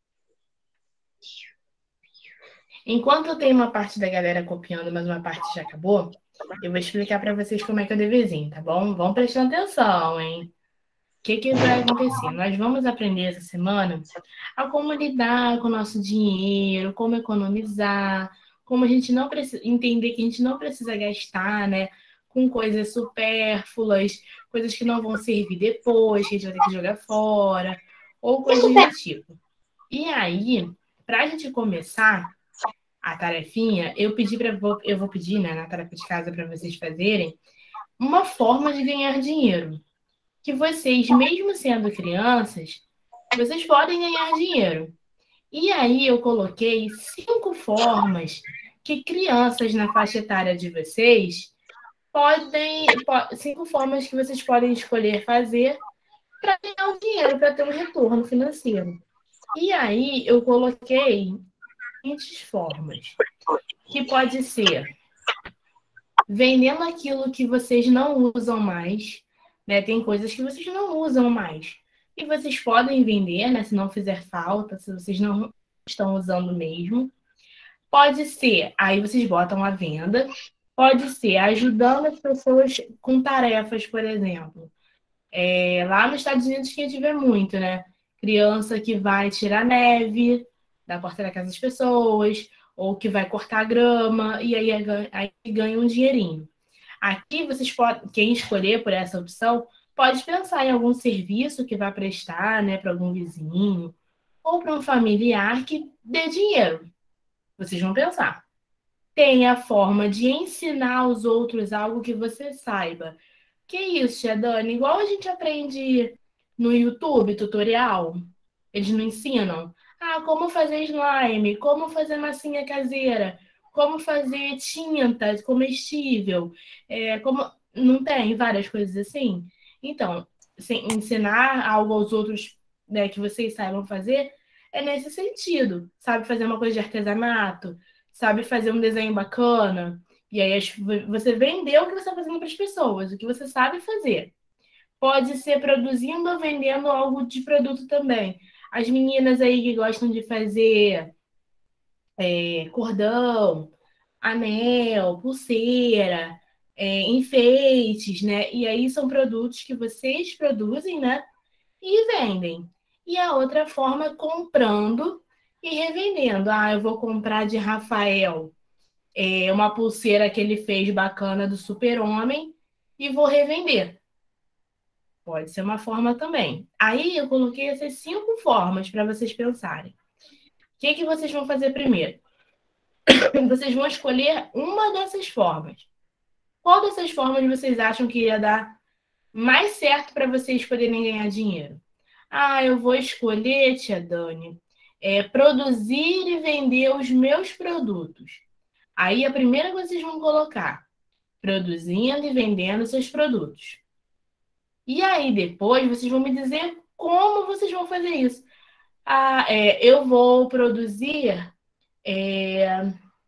Enquanto tem uma parte da galera copiando, mas uma parte já acabou, eu vou explicar para vocês como é que é o deverzinho, tá bom? Vão prestando atenção, hein? O que, que vai acontecer? Nós vamos aprender essa semana a como lidar com o nosso dinheiro, como economizar, como a gente não precisa entender que a gente não precisa gastar, né? Com coisas supérfluas, coisas que não vão servir depois, que a gente vai ter que jogar fora, ou coisas do tipo. E aí, para a gente começar a tarefinha, eu pedi para eu vou pedir, né, na tarefa de casa para vocês fazerem uma forma de ganhar dinheiro. Que vocês, mesmo sendo crianças, vocês podem ganhar dinheiro. E aí eu coloquei cinco formas que crianças na faixa etária de vocês podem, po- cinco formas que vocês podem escolher fazer para ganhar um dinheiro, para ter um retorno financeiro. E aí eu coloquei seguintes formas, que pode ser vendendo aquilo que vocês não usam mais, né? Tem coisas que vocês não usam mais. E vocês podem vender, né? Se não fizer falta, se vocês não estão usando mesmo. Pode ser, aí vocês botam à venda. Pode ser ajudando as pessoas com tarefas, por exemplo. É, lá nos Estados Unidos que a gente vê muito, né? Criança que vai tirar neve da porta da casa das pessoas, ou que vai cortar grama, e aí, aí ganha um dinheirinho. Aqui vocês podem, quem escolher por essa opção, pode pensar em algum serviço que vai prestar, né, para algum vizinho, ou para um familiar que dê dinheiro. Vocês vão pensar. Tem a forma de ensinar aos outros algo que você saiba. Que isso, tia Dani? Igual a gente aprende no YouTube, tutorial, eles não ensinam. Ah, como fazer slime, como fazer massinha caseira, como fazer tinta comestível, é, como... Não tem várias coisas assim? Então, ensinar algo aos outros, né, que vocês saibam fazer é nesse sentido. Sabe fazer uma coisa de artesanato, sabe fazer um desenho bacana, e aí você vendeu o que você está fazendo para as pessoas, o que você sabe fazer. Pode ser produzindo ou vendendo algo de produto também. As meninas aí que gostam de fazer é, cordão, anel, pulseira, é, enfeites, né? E aí são produtos que vocês produzem, né? E vendem. E a outra forma é comprando e revendendo. Ah, eu vou comprar de Rafael é, uma pulseira que ele fez bacana do Super-Homem e vou revender. Pode ser uma forma também. Aí eu coloquei essas cinco formas para vocês pensarem. O que, que vocês vão fazer primeiro? Vocês vão escolher uma dessas formas. Qual dessas formas vocês acham que ia dar mais certo para vocês poderem ganhar dinheiro? Ah, eu vou escolher, tia Dani, é, produzir e vender os meus produtos. Aí a primeira que vocês vão colocar, produzindo e vendendo seus produtos. E aí depois vocês vão me dizer como vocês vão fazer isso. Ah, é, eu vou produzir... É...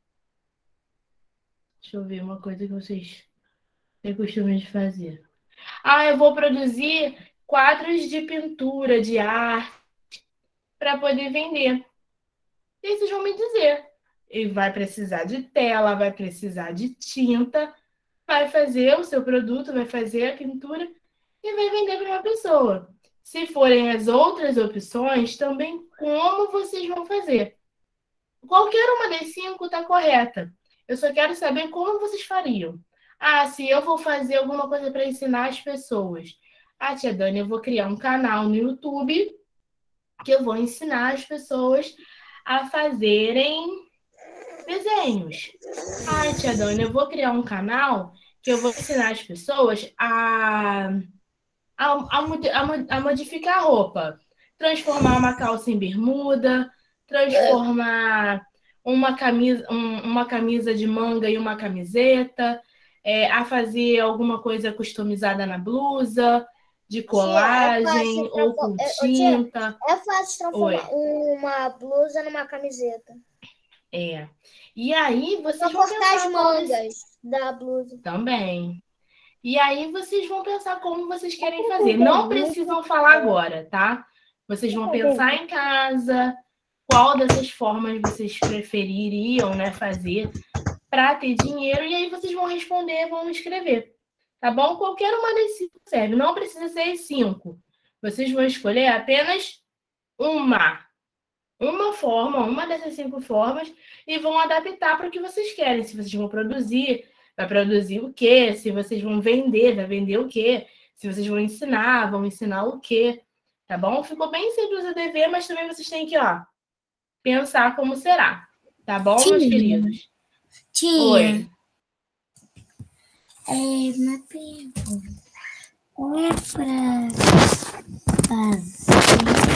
Deixa eu ver uma coisa que vocês têm costume de fazer. Ah, eu vou produzir quadros de pintura, de arte, para poder vender. E aí vocês vão me dizer. E vai precisar de tela, vai precisar de tinta, vai fazer o seu produto, vai fazer a pintura e vai vender para uma pessoa. Se forem as outras opções, também como vocês vão fazer. Qualquer uma das cinco está correta. Eu só quero saber como vocês fariam. Ah, se eu vou fazer alguma coisa para ensinar as pessoas. Ah, tia Dani, eu vou criar um canal no YouTube que eu vou ensinar as pessoas a fazerem desenhos. Ah, tia Dani, eu vou criar um canal que eu vou ensinar as pessoas a, a, a, a modificar a roupa. transformar uma calça em bermuda, transformar uma camisa, um, uma camisa de manga em uma camiseta, é, a fazer alguma coisa customizada na blusa, de colagem ou com tinta. É fácil transformar uma blusa numa camiseta. É. E aí vocês Só vão cortar pensar as mangas da blusa. também. E aí vocês vão pensar como vocês querem fazer. Não precisam falar agora, tá? Vocês vão pensar em casa qual dessas formas vocês prefeririam, né, fazer para ter dinheiro. E aí vocês vão responder, vão escrever. Tá bom? Qualquer uma das cinco serve. Não precisa ser as cinco. Vocês vão escolher apenas uma. Uma forma, uma dessas cinco formas, e vão adaptar para o que vocês querem. Se vocês vão produzir, vai produzir o quê? Se vocês vão vender, vai vender o quê? Se vocês vão ensinar, vão ensinar o quê? Tá bom? Ficou bem simples o dever, mas também vocês têm que, ó, pensar como será. Tá bom, Tia, meus queridos? Tia, Oi. É uma pergunta. Não é para fazer.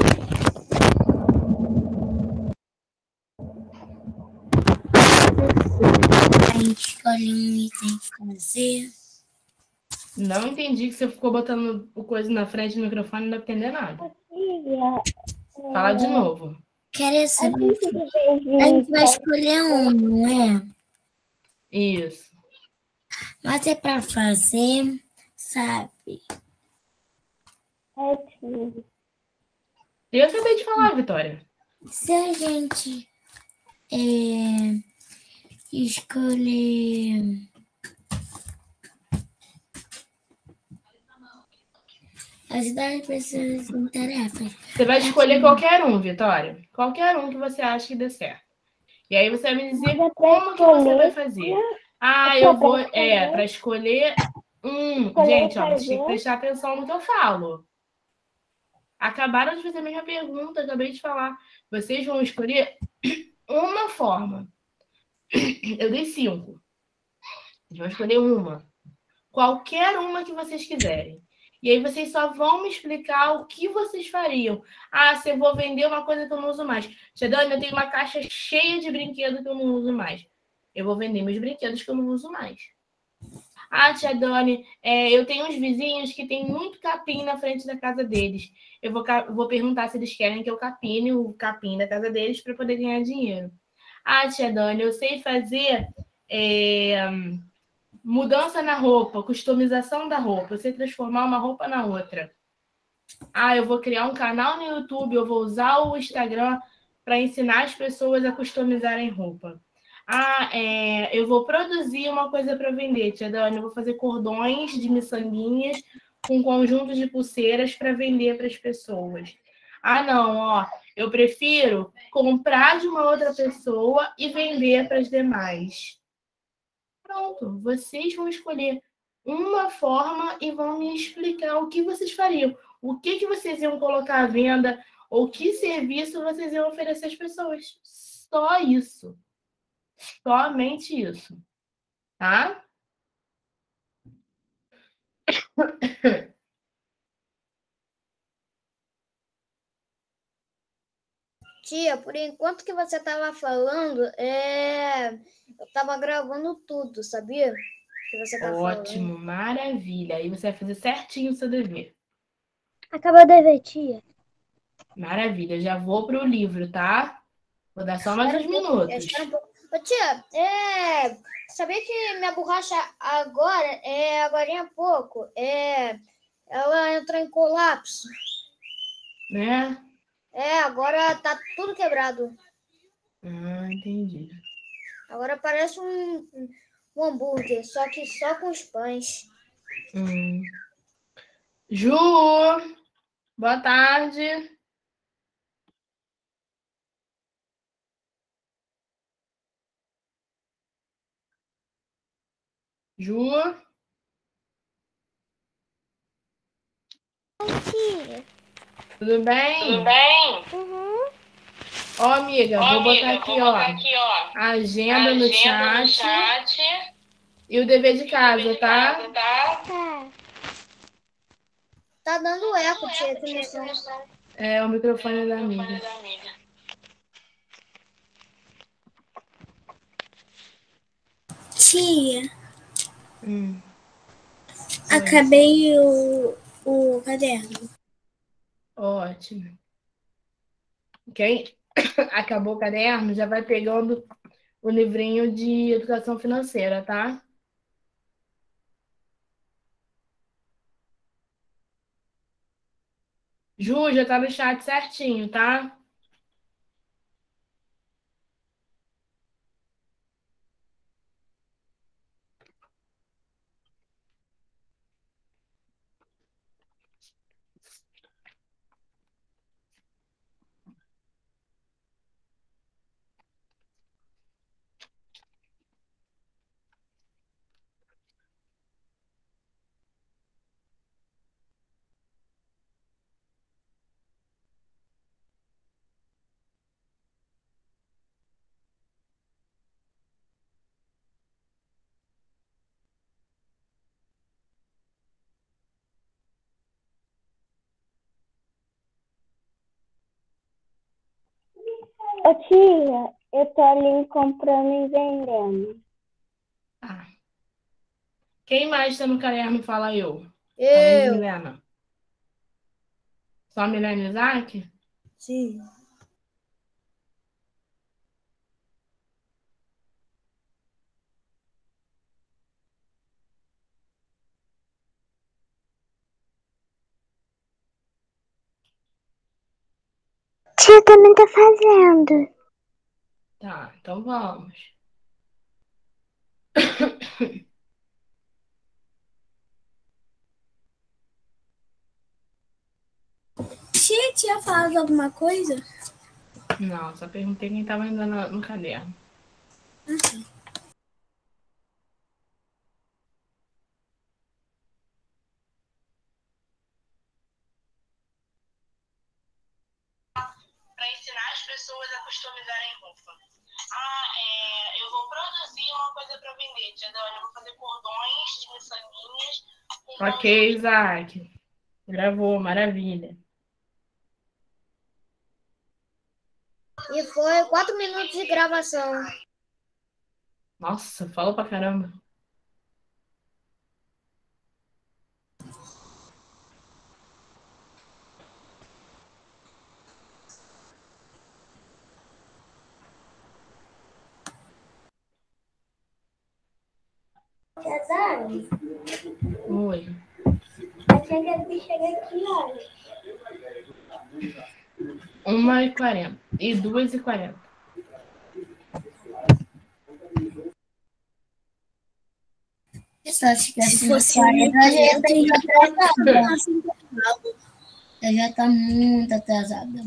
Aí escolhe um item fazer. Não entendi que você ficou botando o coisa na frente do microfone e não dá pra entender nada. Fala de novo. Quero saber. A gente vai escolher um, não é? Isso. Mas é para fazer, sabe? Eu acabei de falar, Vitória. Se a gente é, escolher. Ajudar as pessoas em tarefas. Você vai escolher qualquer um, Vitória. Qualquer um que você acha que dê certo. E aí você vai me dizer como que você vai fazer. Ah, eu vou... É, para escolher um... Gente, ó, vocês têm que prestar atenção no que eu falo. Acabaram de fazer a mesma pergunta, acabei de falar. Vocês vão escolher uma forma. Eu dei cinco. Vocês vão escolher uma. Qualquer uma que vocês quiserem. E aí vocês só vão me explicar o que vocês fariam. Ah, se eu vou vender uma coisa que eu não uso mais. Tia Dani, eu tenho uma caixa cheia de brinquedos que eu não uso mais. Eu vou vender meus brinquedos que eu não uso mais. Ah, tia Dani, é, eu tenho uns vizinhos que tem muito capim na frente da casa deles. Eu vou, vou perguntar se eles querem que eu capine o capim da casa deles para poder ganhar dinheiro. Ah, tia Dani, eu sei fazer... É, mudança na roupa, customização da roupa. Você transformar uma roupa na outra. Ah, eu vou criar um canal no YouTube, eu vou usar o Instagram para ensinar as pessoas a customizarem roupa. Ah, é, eu vou produzir uma coisa para vender, tia Dani. Eu vou fazer cordões de miçanguinhas com conjuntos de pulseiras para vender para as pessoas. Ah, não, ó, eu prefiro comprar de uma outra pessoa e vender para as demais. Pronto, vocês vão escolher uma forma e vão me explicar o que vocês fariam. O que, que vocês iam colocar à venda ou que serviço vocês iam oferecer às pessoas. Só isso. Somente isso. Tá? Tia, por enquanto que você estava falando, é... eu estava gravando tudo, sabia? Que você tá Ótimo, falando. Maravilha. Aí você vai fazer certinho o seu dever. Acabou o dever, tia. Maravilha. Já vou pro livro, tá? Vou dar só mais uns minutos. Ô, tia, é... sabia que minha borracha agora, é... agora há pouco, é... ela entrou em colapso. Né? É, agora tá tudo quebrado. Ah, entendi. Agora parece um, um hambúrguer, só que só com os pães. Hum. Ju, boa tarde. Ju? Tia. Tudo bem? Tudo bem? Uhum. Ó, amiga, Ó, vou amiga, botar aqui, vou ó, botar aqui, ó, agenda, agenda no, chat, no chat e o dever de casa, dever de tá? casa, tá? Tá. Tá dando eco, tia, aqui no som. É o microfone da amiga. Tia, Hum. acabei o, o caderno. Ótimo. Quem acabou o caderno já vai pegando o livrinho de educação financeira, tá? Ju, já tá no chat certinho, tá? Ô tia, eu tô ali comprando e vendendo. Tá. Quem mais tá no caderno? Fala eu. Além de Eu. Milena. Só Milena e Isaac? Sim. Tia também tá fazendo. Tá, então vamos. Tia, tinha falado alguma coisa? Não, só perguntei quem tava ainda no, no caderno. Para ensinar as pessoas a customizarem roupa. Ah, é, eu vou produzir uma coisa para vender, tia Dani. Eu vou fazer cordões de miçanguinhas. Ok, Isaac. Gravou, maravilha. E foi quatro minutos de gravação. Nossa, fala pra caramba. Tia Dani, Oi. a tia Gabi chega aqui, olha. Uma e quarenta. E duas e quarenta. Se ela chegasse Se na fosse quarenta, ela já ia ter ido atrasada. ela já tá muito atrasada.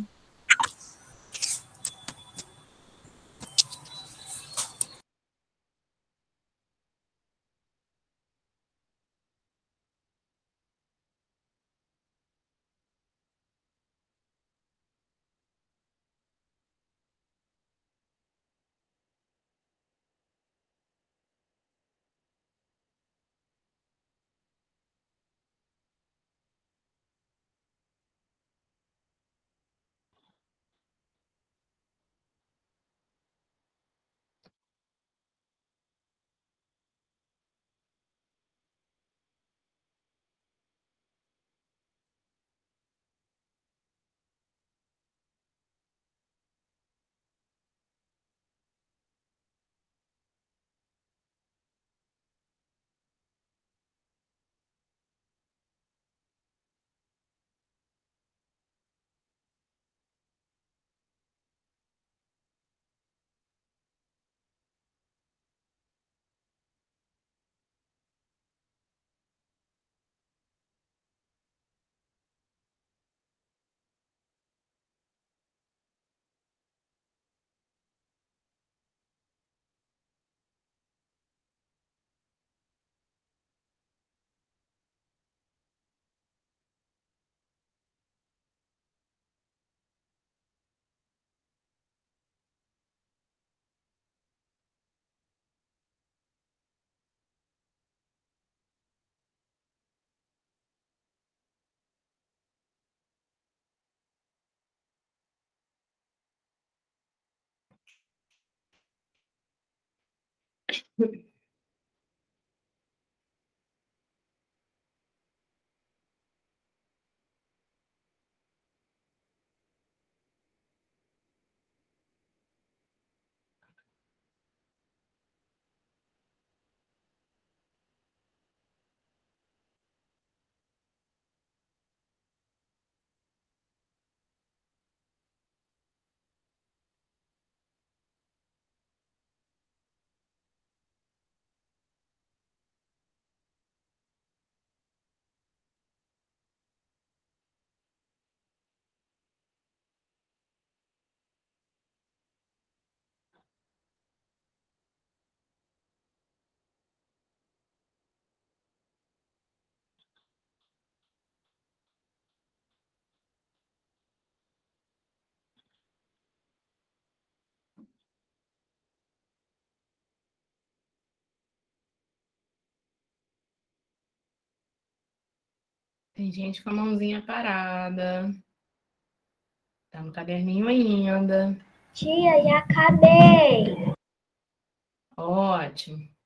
Tem gente com a mãozinha parada. Tá no caderninho ainda. Tia, já acabei. Ótimo.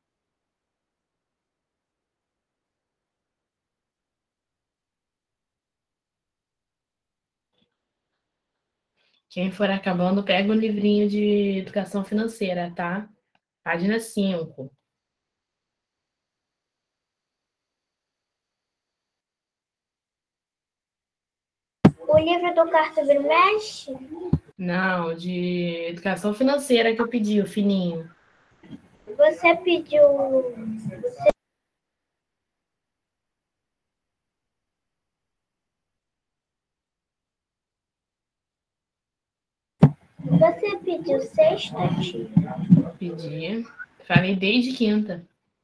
Quem for acabando, pega o livrinho de educação financeira, tá? Página cinco. O livro do quarto bimestre? Não, de educação financeira que eu pedi, o fininho. Você pediu. Você pediu sexta, tia? Pedi. Falei desde quinta.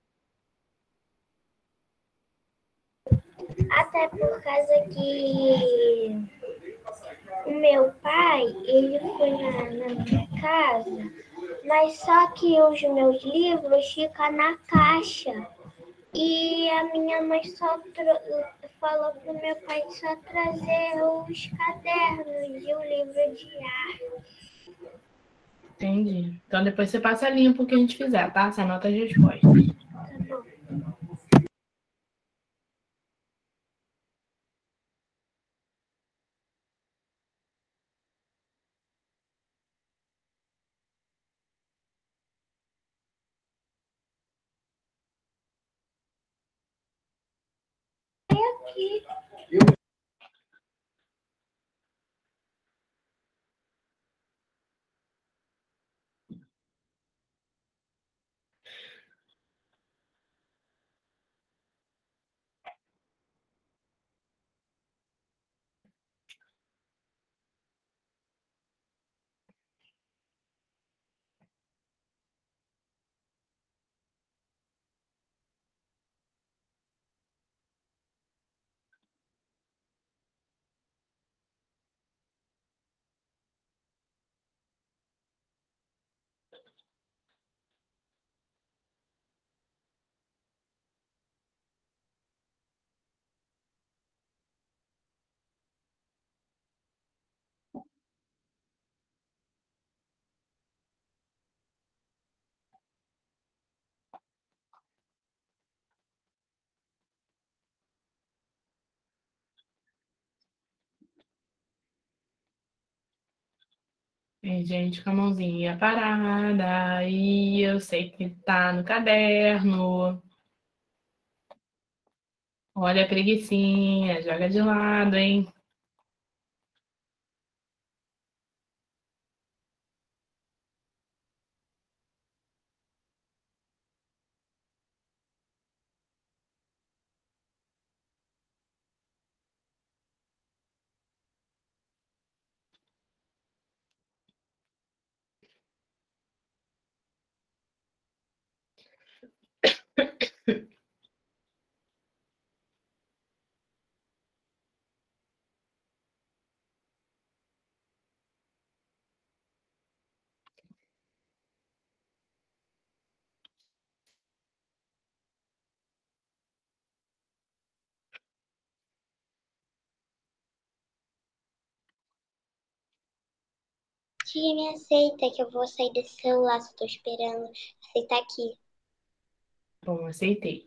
Até por causa que o meu pai, ele foi na, na minha casa, mas só que os meus livros ficam na caixa. E a minha mãe só tro- falou pro meu pai só trazer os cadernos e o livro de arte. Entendi. Então depois você passa limpo o que a gente fizer, tá? Você anota as respostas. Tá bom. Aqui. Tem gente com a mãozinha parada. E eu sei que tá no caderno. Olha a preguicinha, joga de lado, hein? Tia, me aceita que eu vou sair desse celular, só tô esperando aceitar aqui. Bom, aceitei.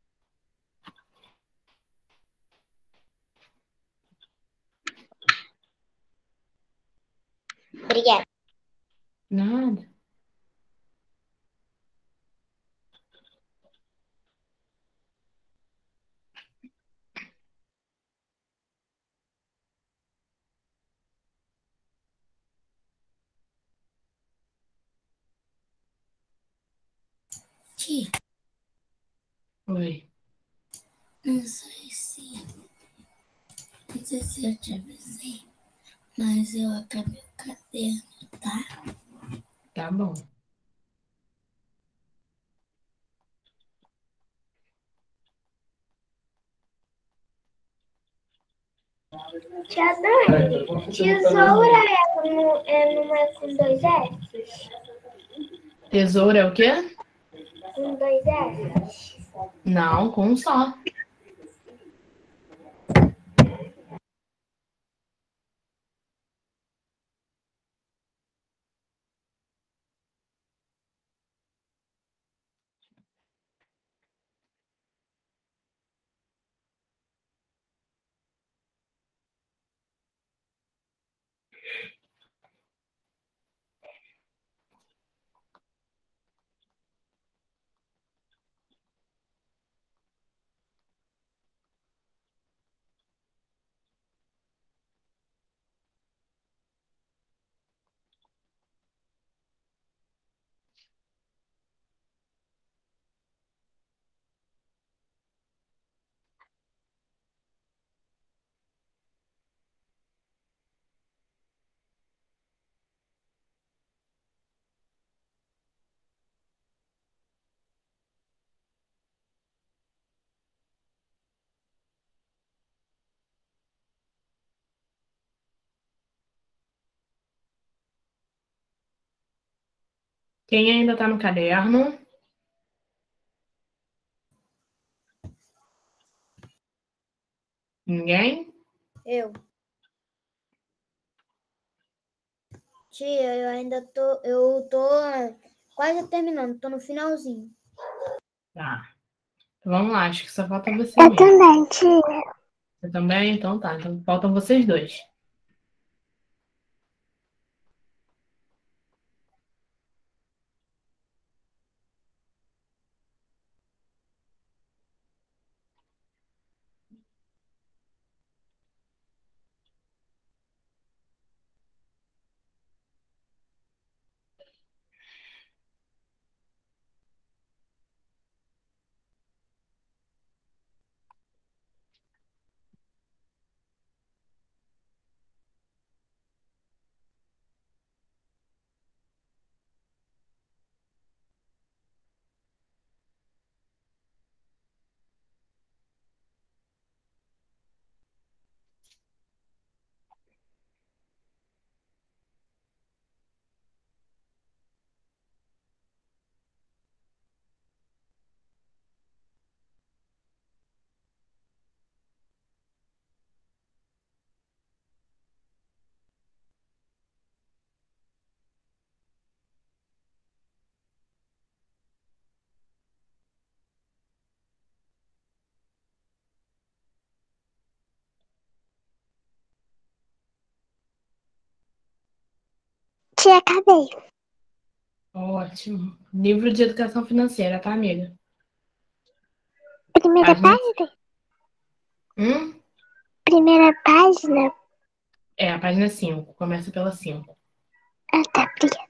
Obrigada. Nada. Tia, Oi. não sei se, não sei se eu te avisei, mas eu acabei o caderno, tá? Tá bom. Tia Dani, tesoura é, no, é numa com dois S? Tesouro é o quê? Com dois S? Não, com um só. Quem ainda tá no caderno? Ninguém? Eu. Tia, eu ainda tô. Eu tô quase terminando, tô no finalzinho. Tá. Vamos lá, acho que só falta você Eu mesmo. também, tia. Você também? Então tá. Então faltam vocês dois. Tia, acabei. Ótimo. Livro de educação financeira, tá, amiga? Primeira Página. página? Hum? Primeira página? É, a página cinco. Começa pela cinco. Ah, tá, obrigada.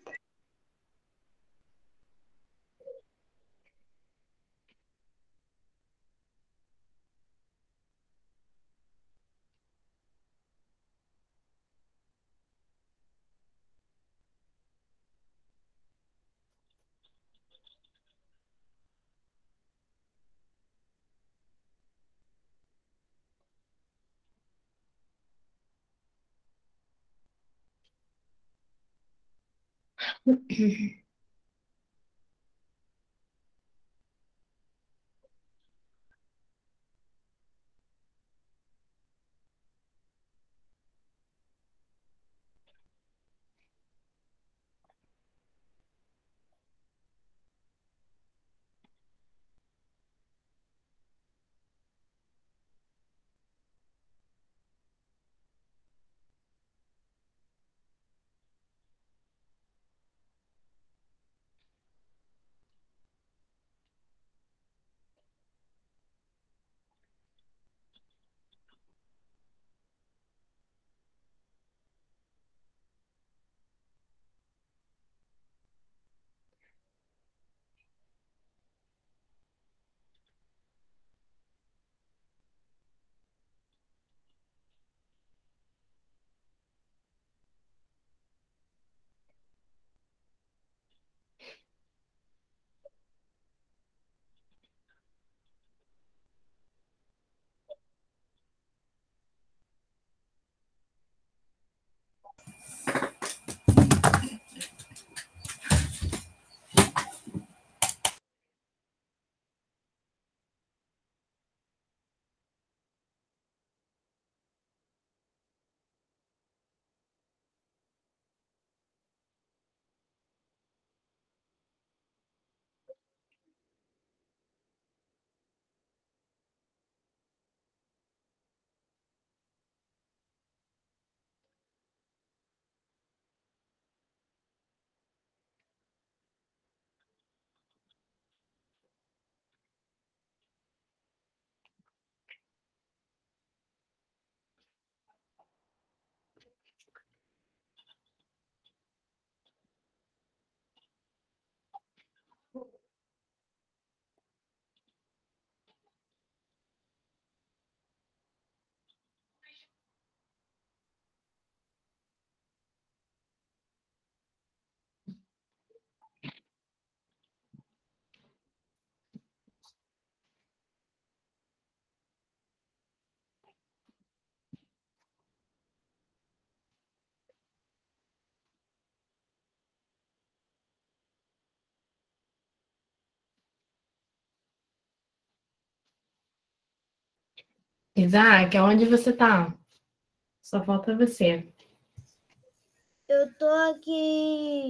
Isaac, aonde você tá? Só falta você. Eu tô aqui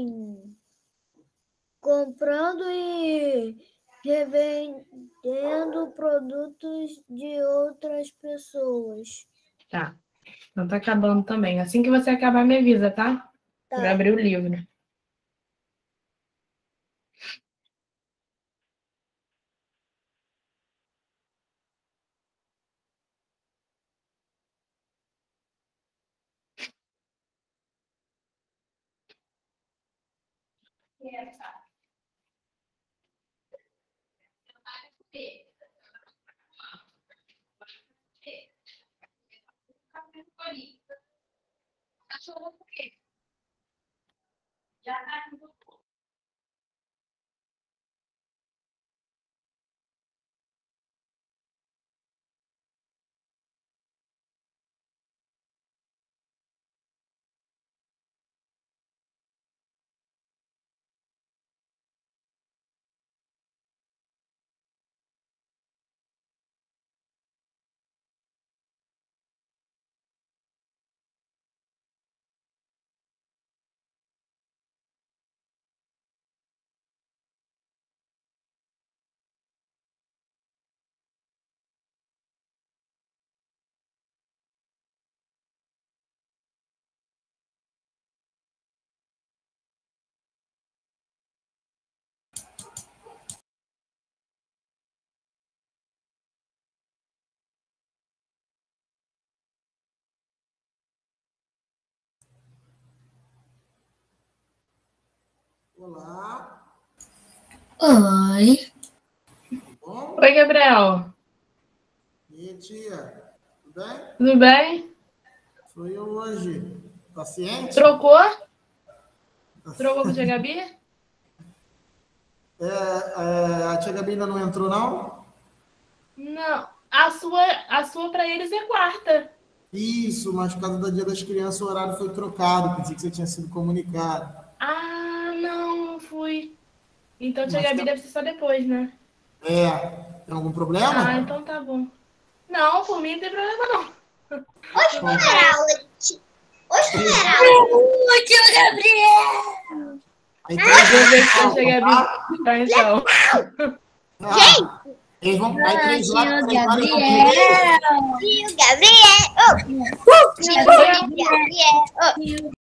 comprando e revendendo produtos de outras pessoas. Tá. Então tá acabando também. Assim que você acabar, me avisa, tá? Tá. Pra abrir o livro. Olá. Oi. Bom? Oi, Gabriel. E aí, tia? Tudo bem? Tudo bem? Sou eu hoje. Paciente? Trocou? Trocou com a tia Gabi? É, é, a tia Gabi ainda não entrou, não? Não. A sua, a sua para eles é quarta. Isso, mas por causa do Dia das Crianças o horário foi trocado. Pensei que você tinha sido comunicado. Ah, não, não fui. Então a tia Mas Gabi tá- deve ser só depois, né? É, tem algum problema? Ah, então tá bom. Não, por mim não tem problema não. Hoje não era aula de... Hoje não era aula. Oi, tio Gabriel. Aí Vou ver se a três tia Gabi tá então. Ah, eles vão aí três horas, Tio três horas e Gabriel. Tio Gabriel. Oh, tio Tia Gabi. Gabriel. Oh.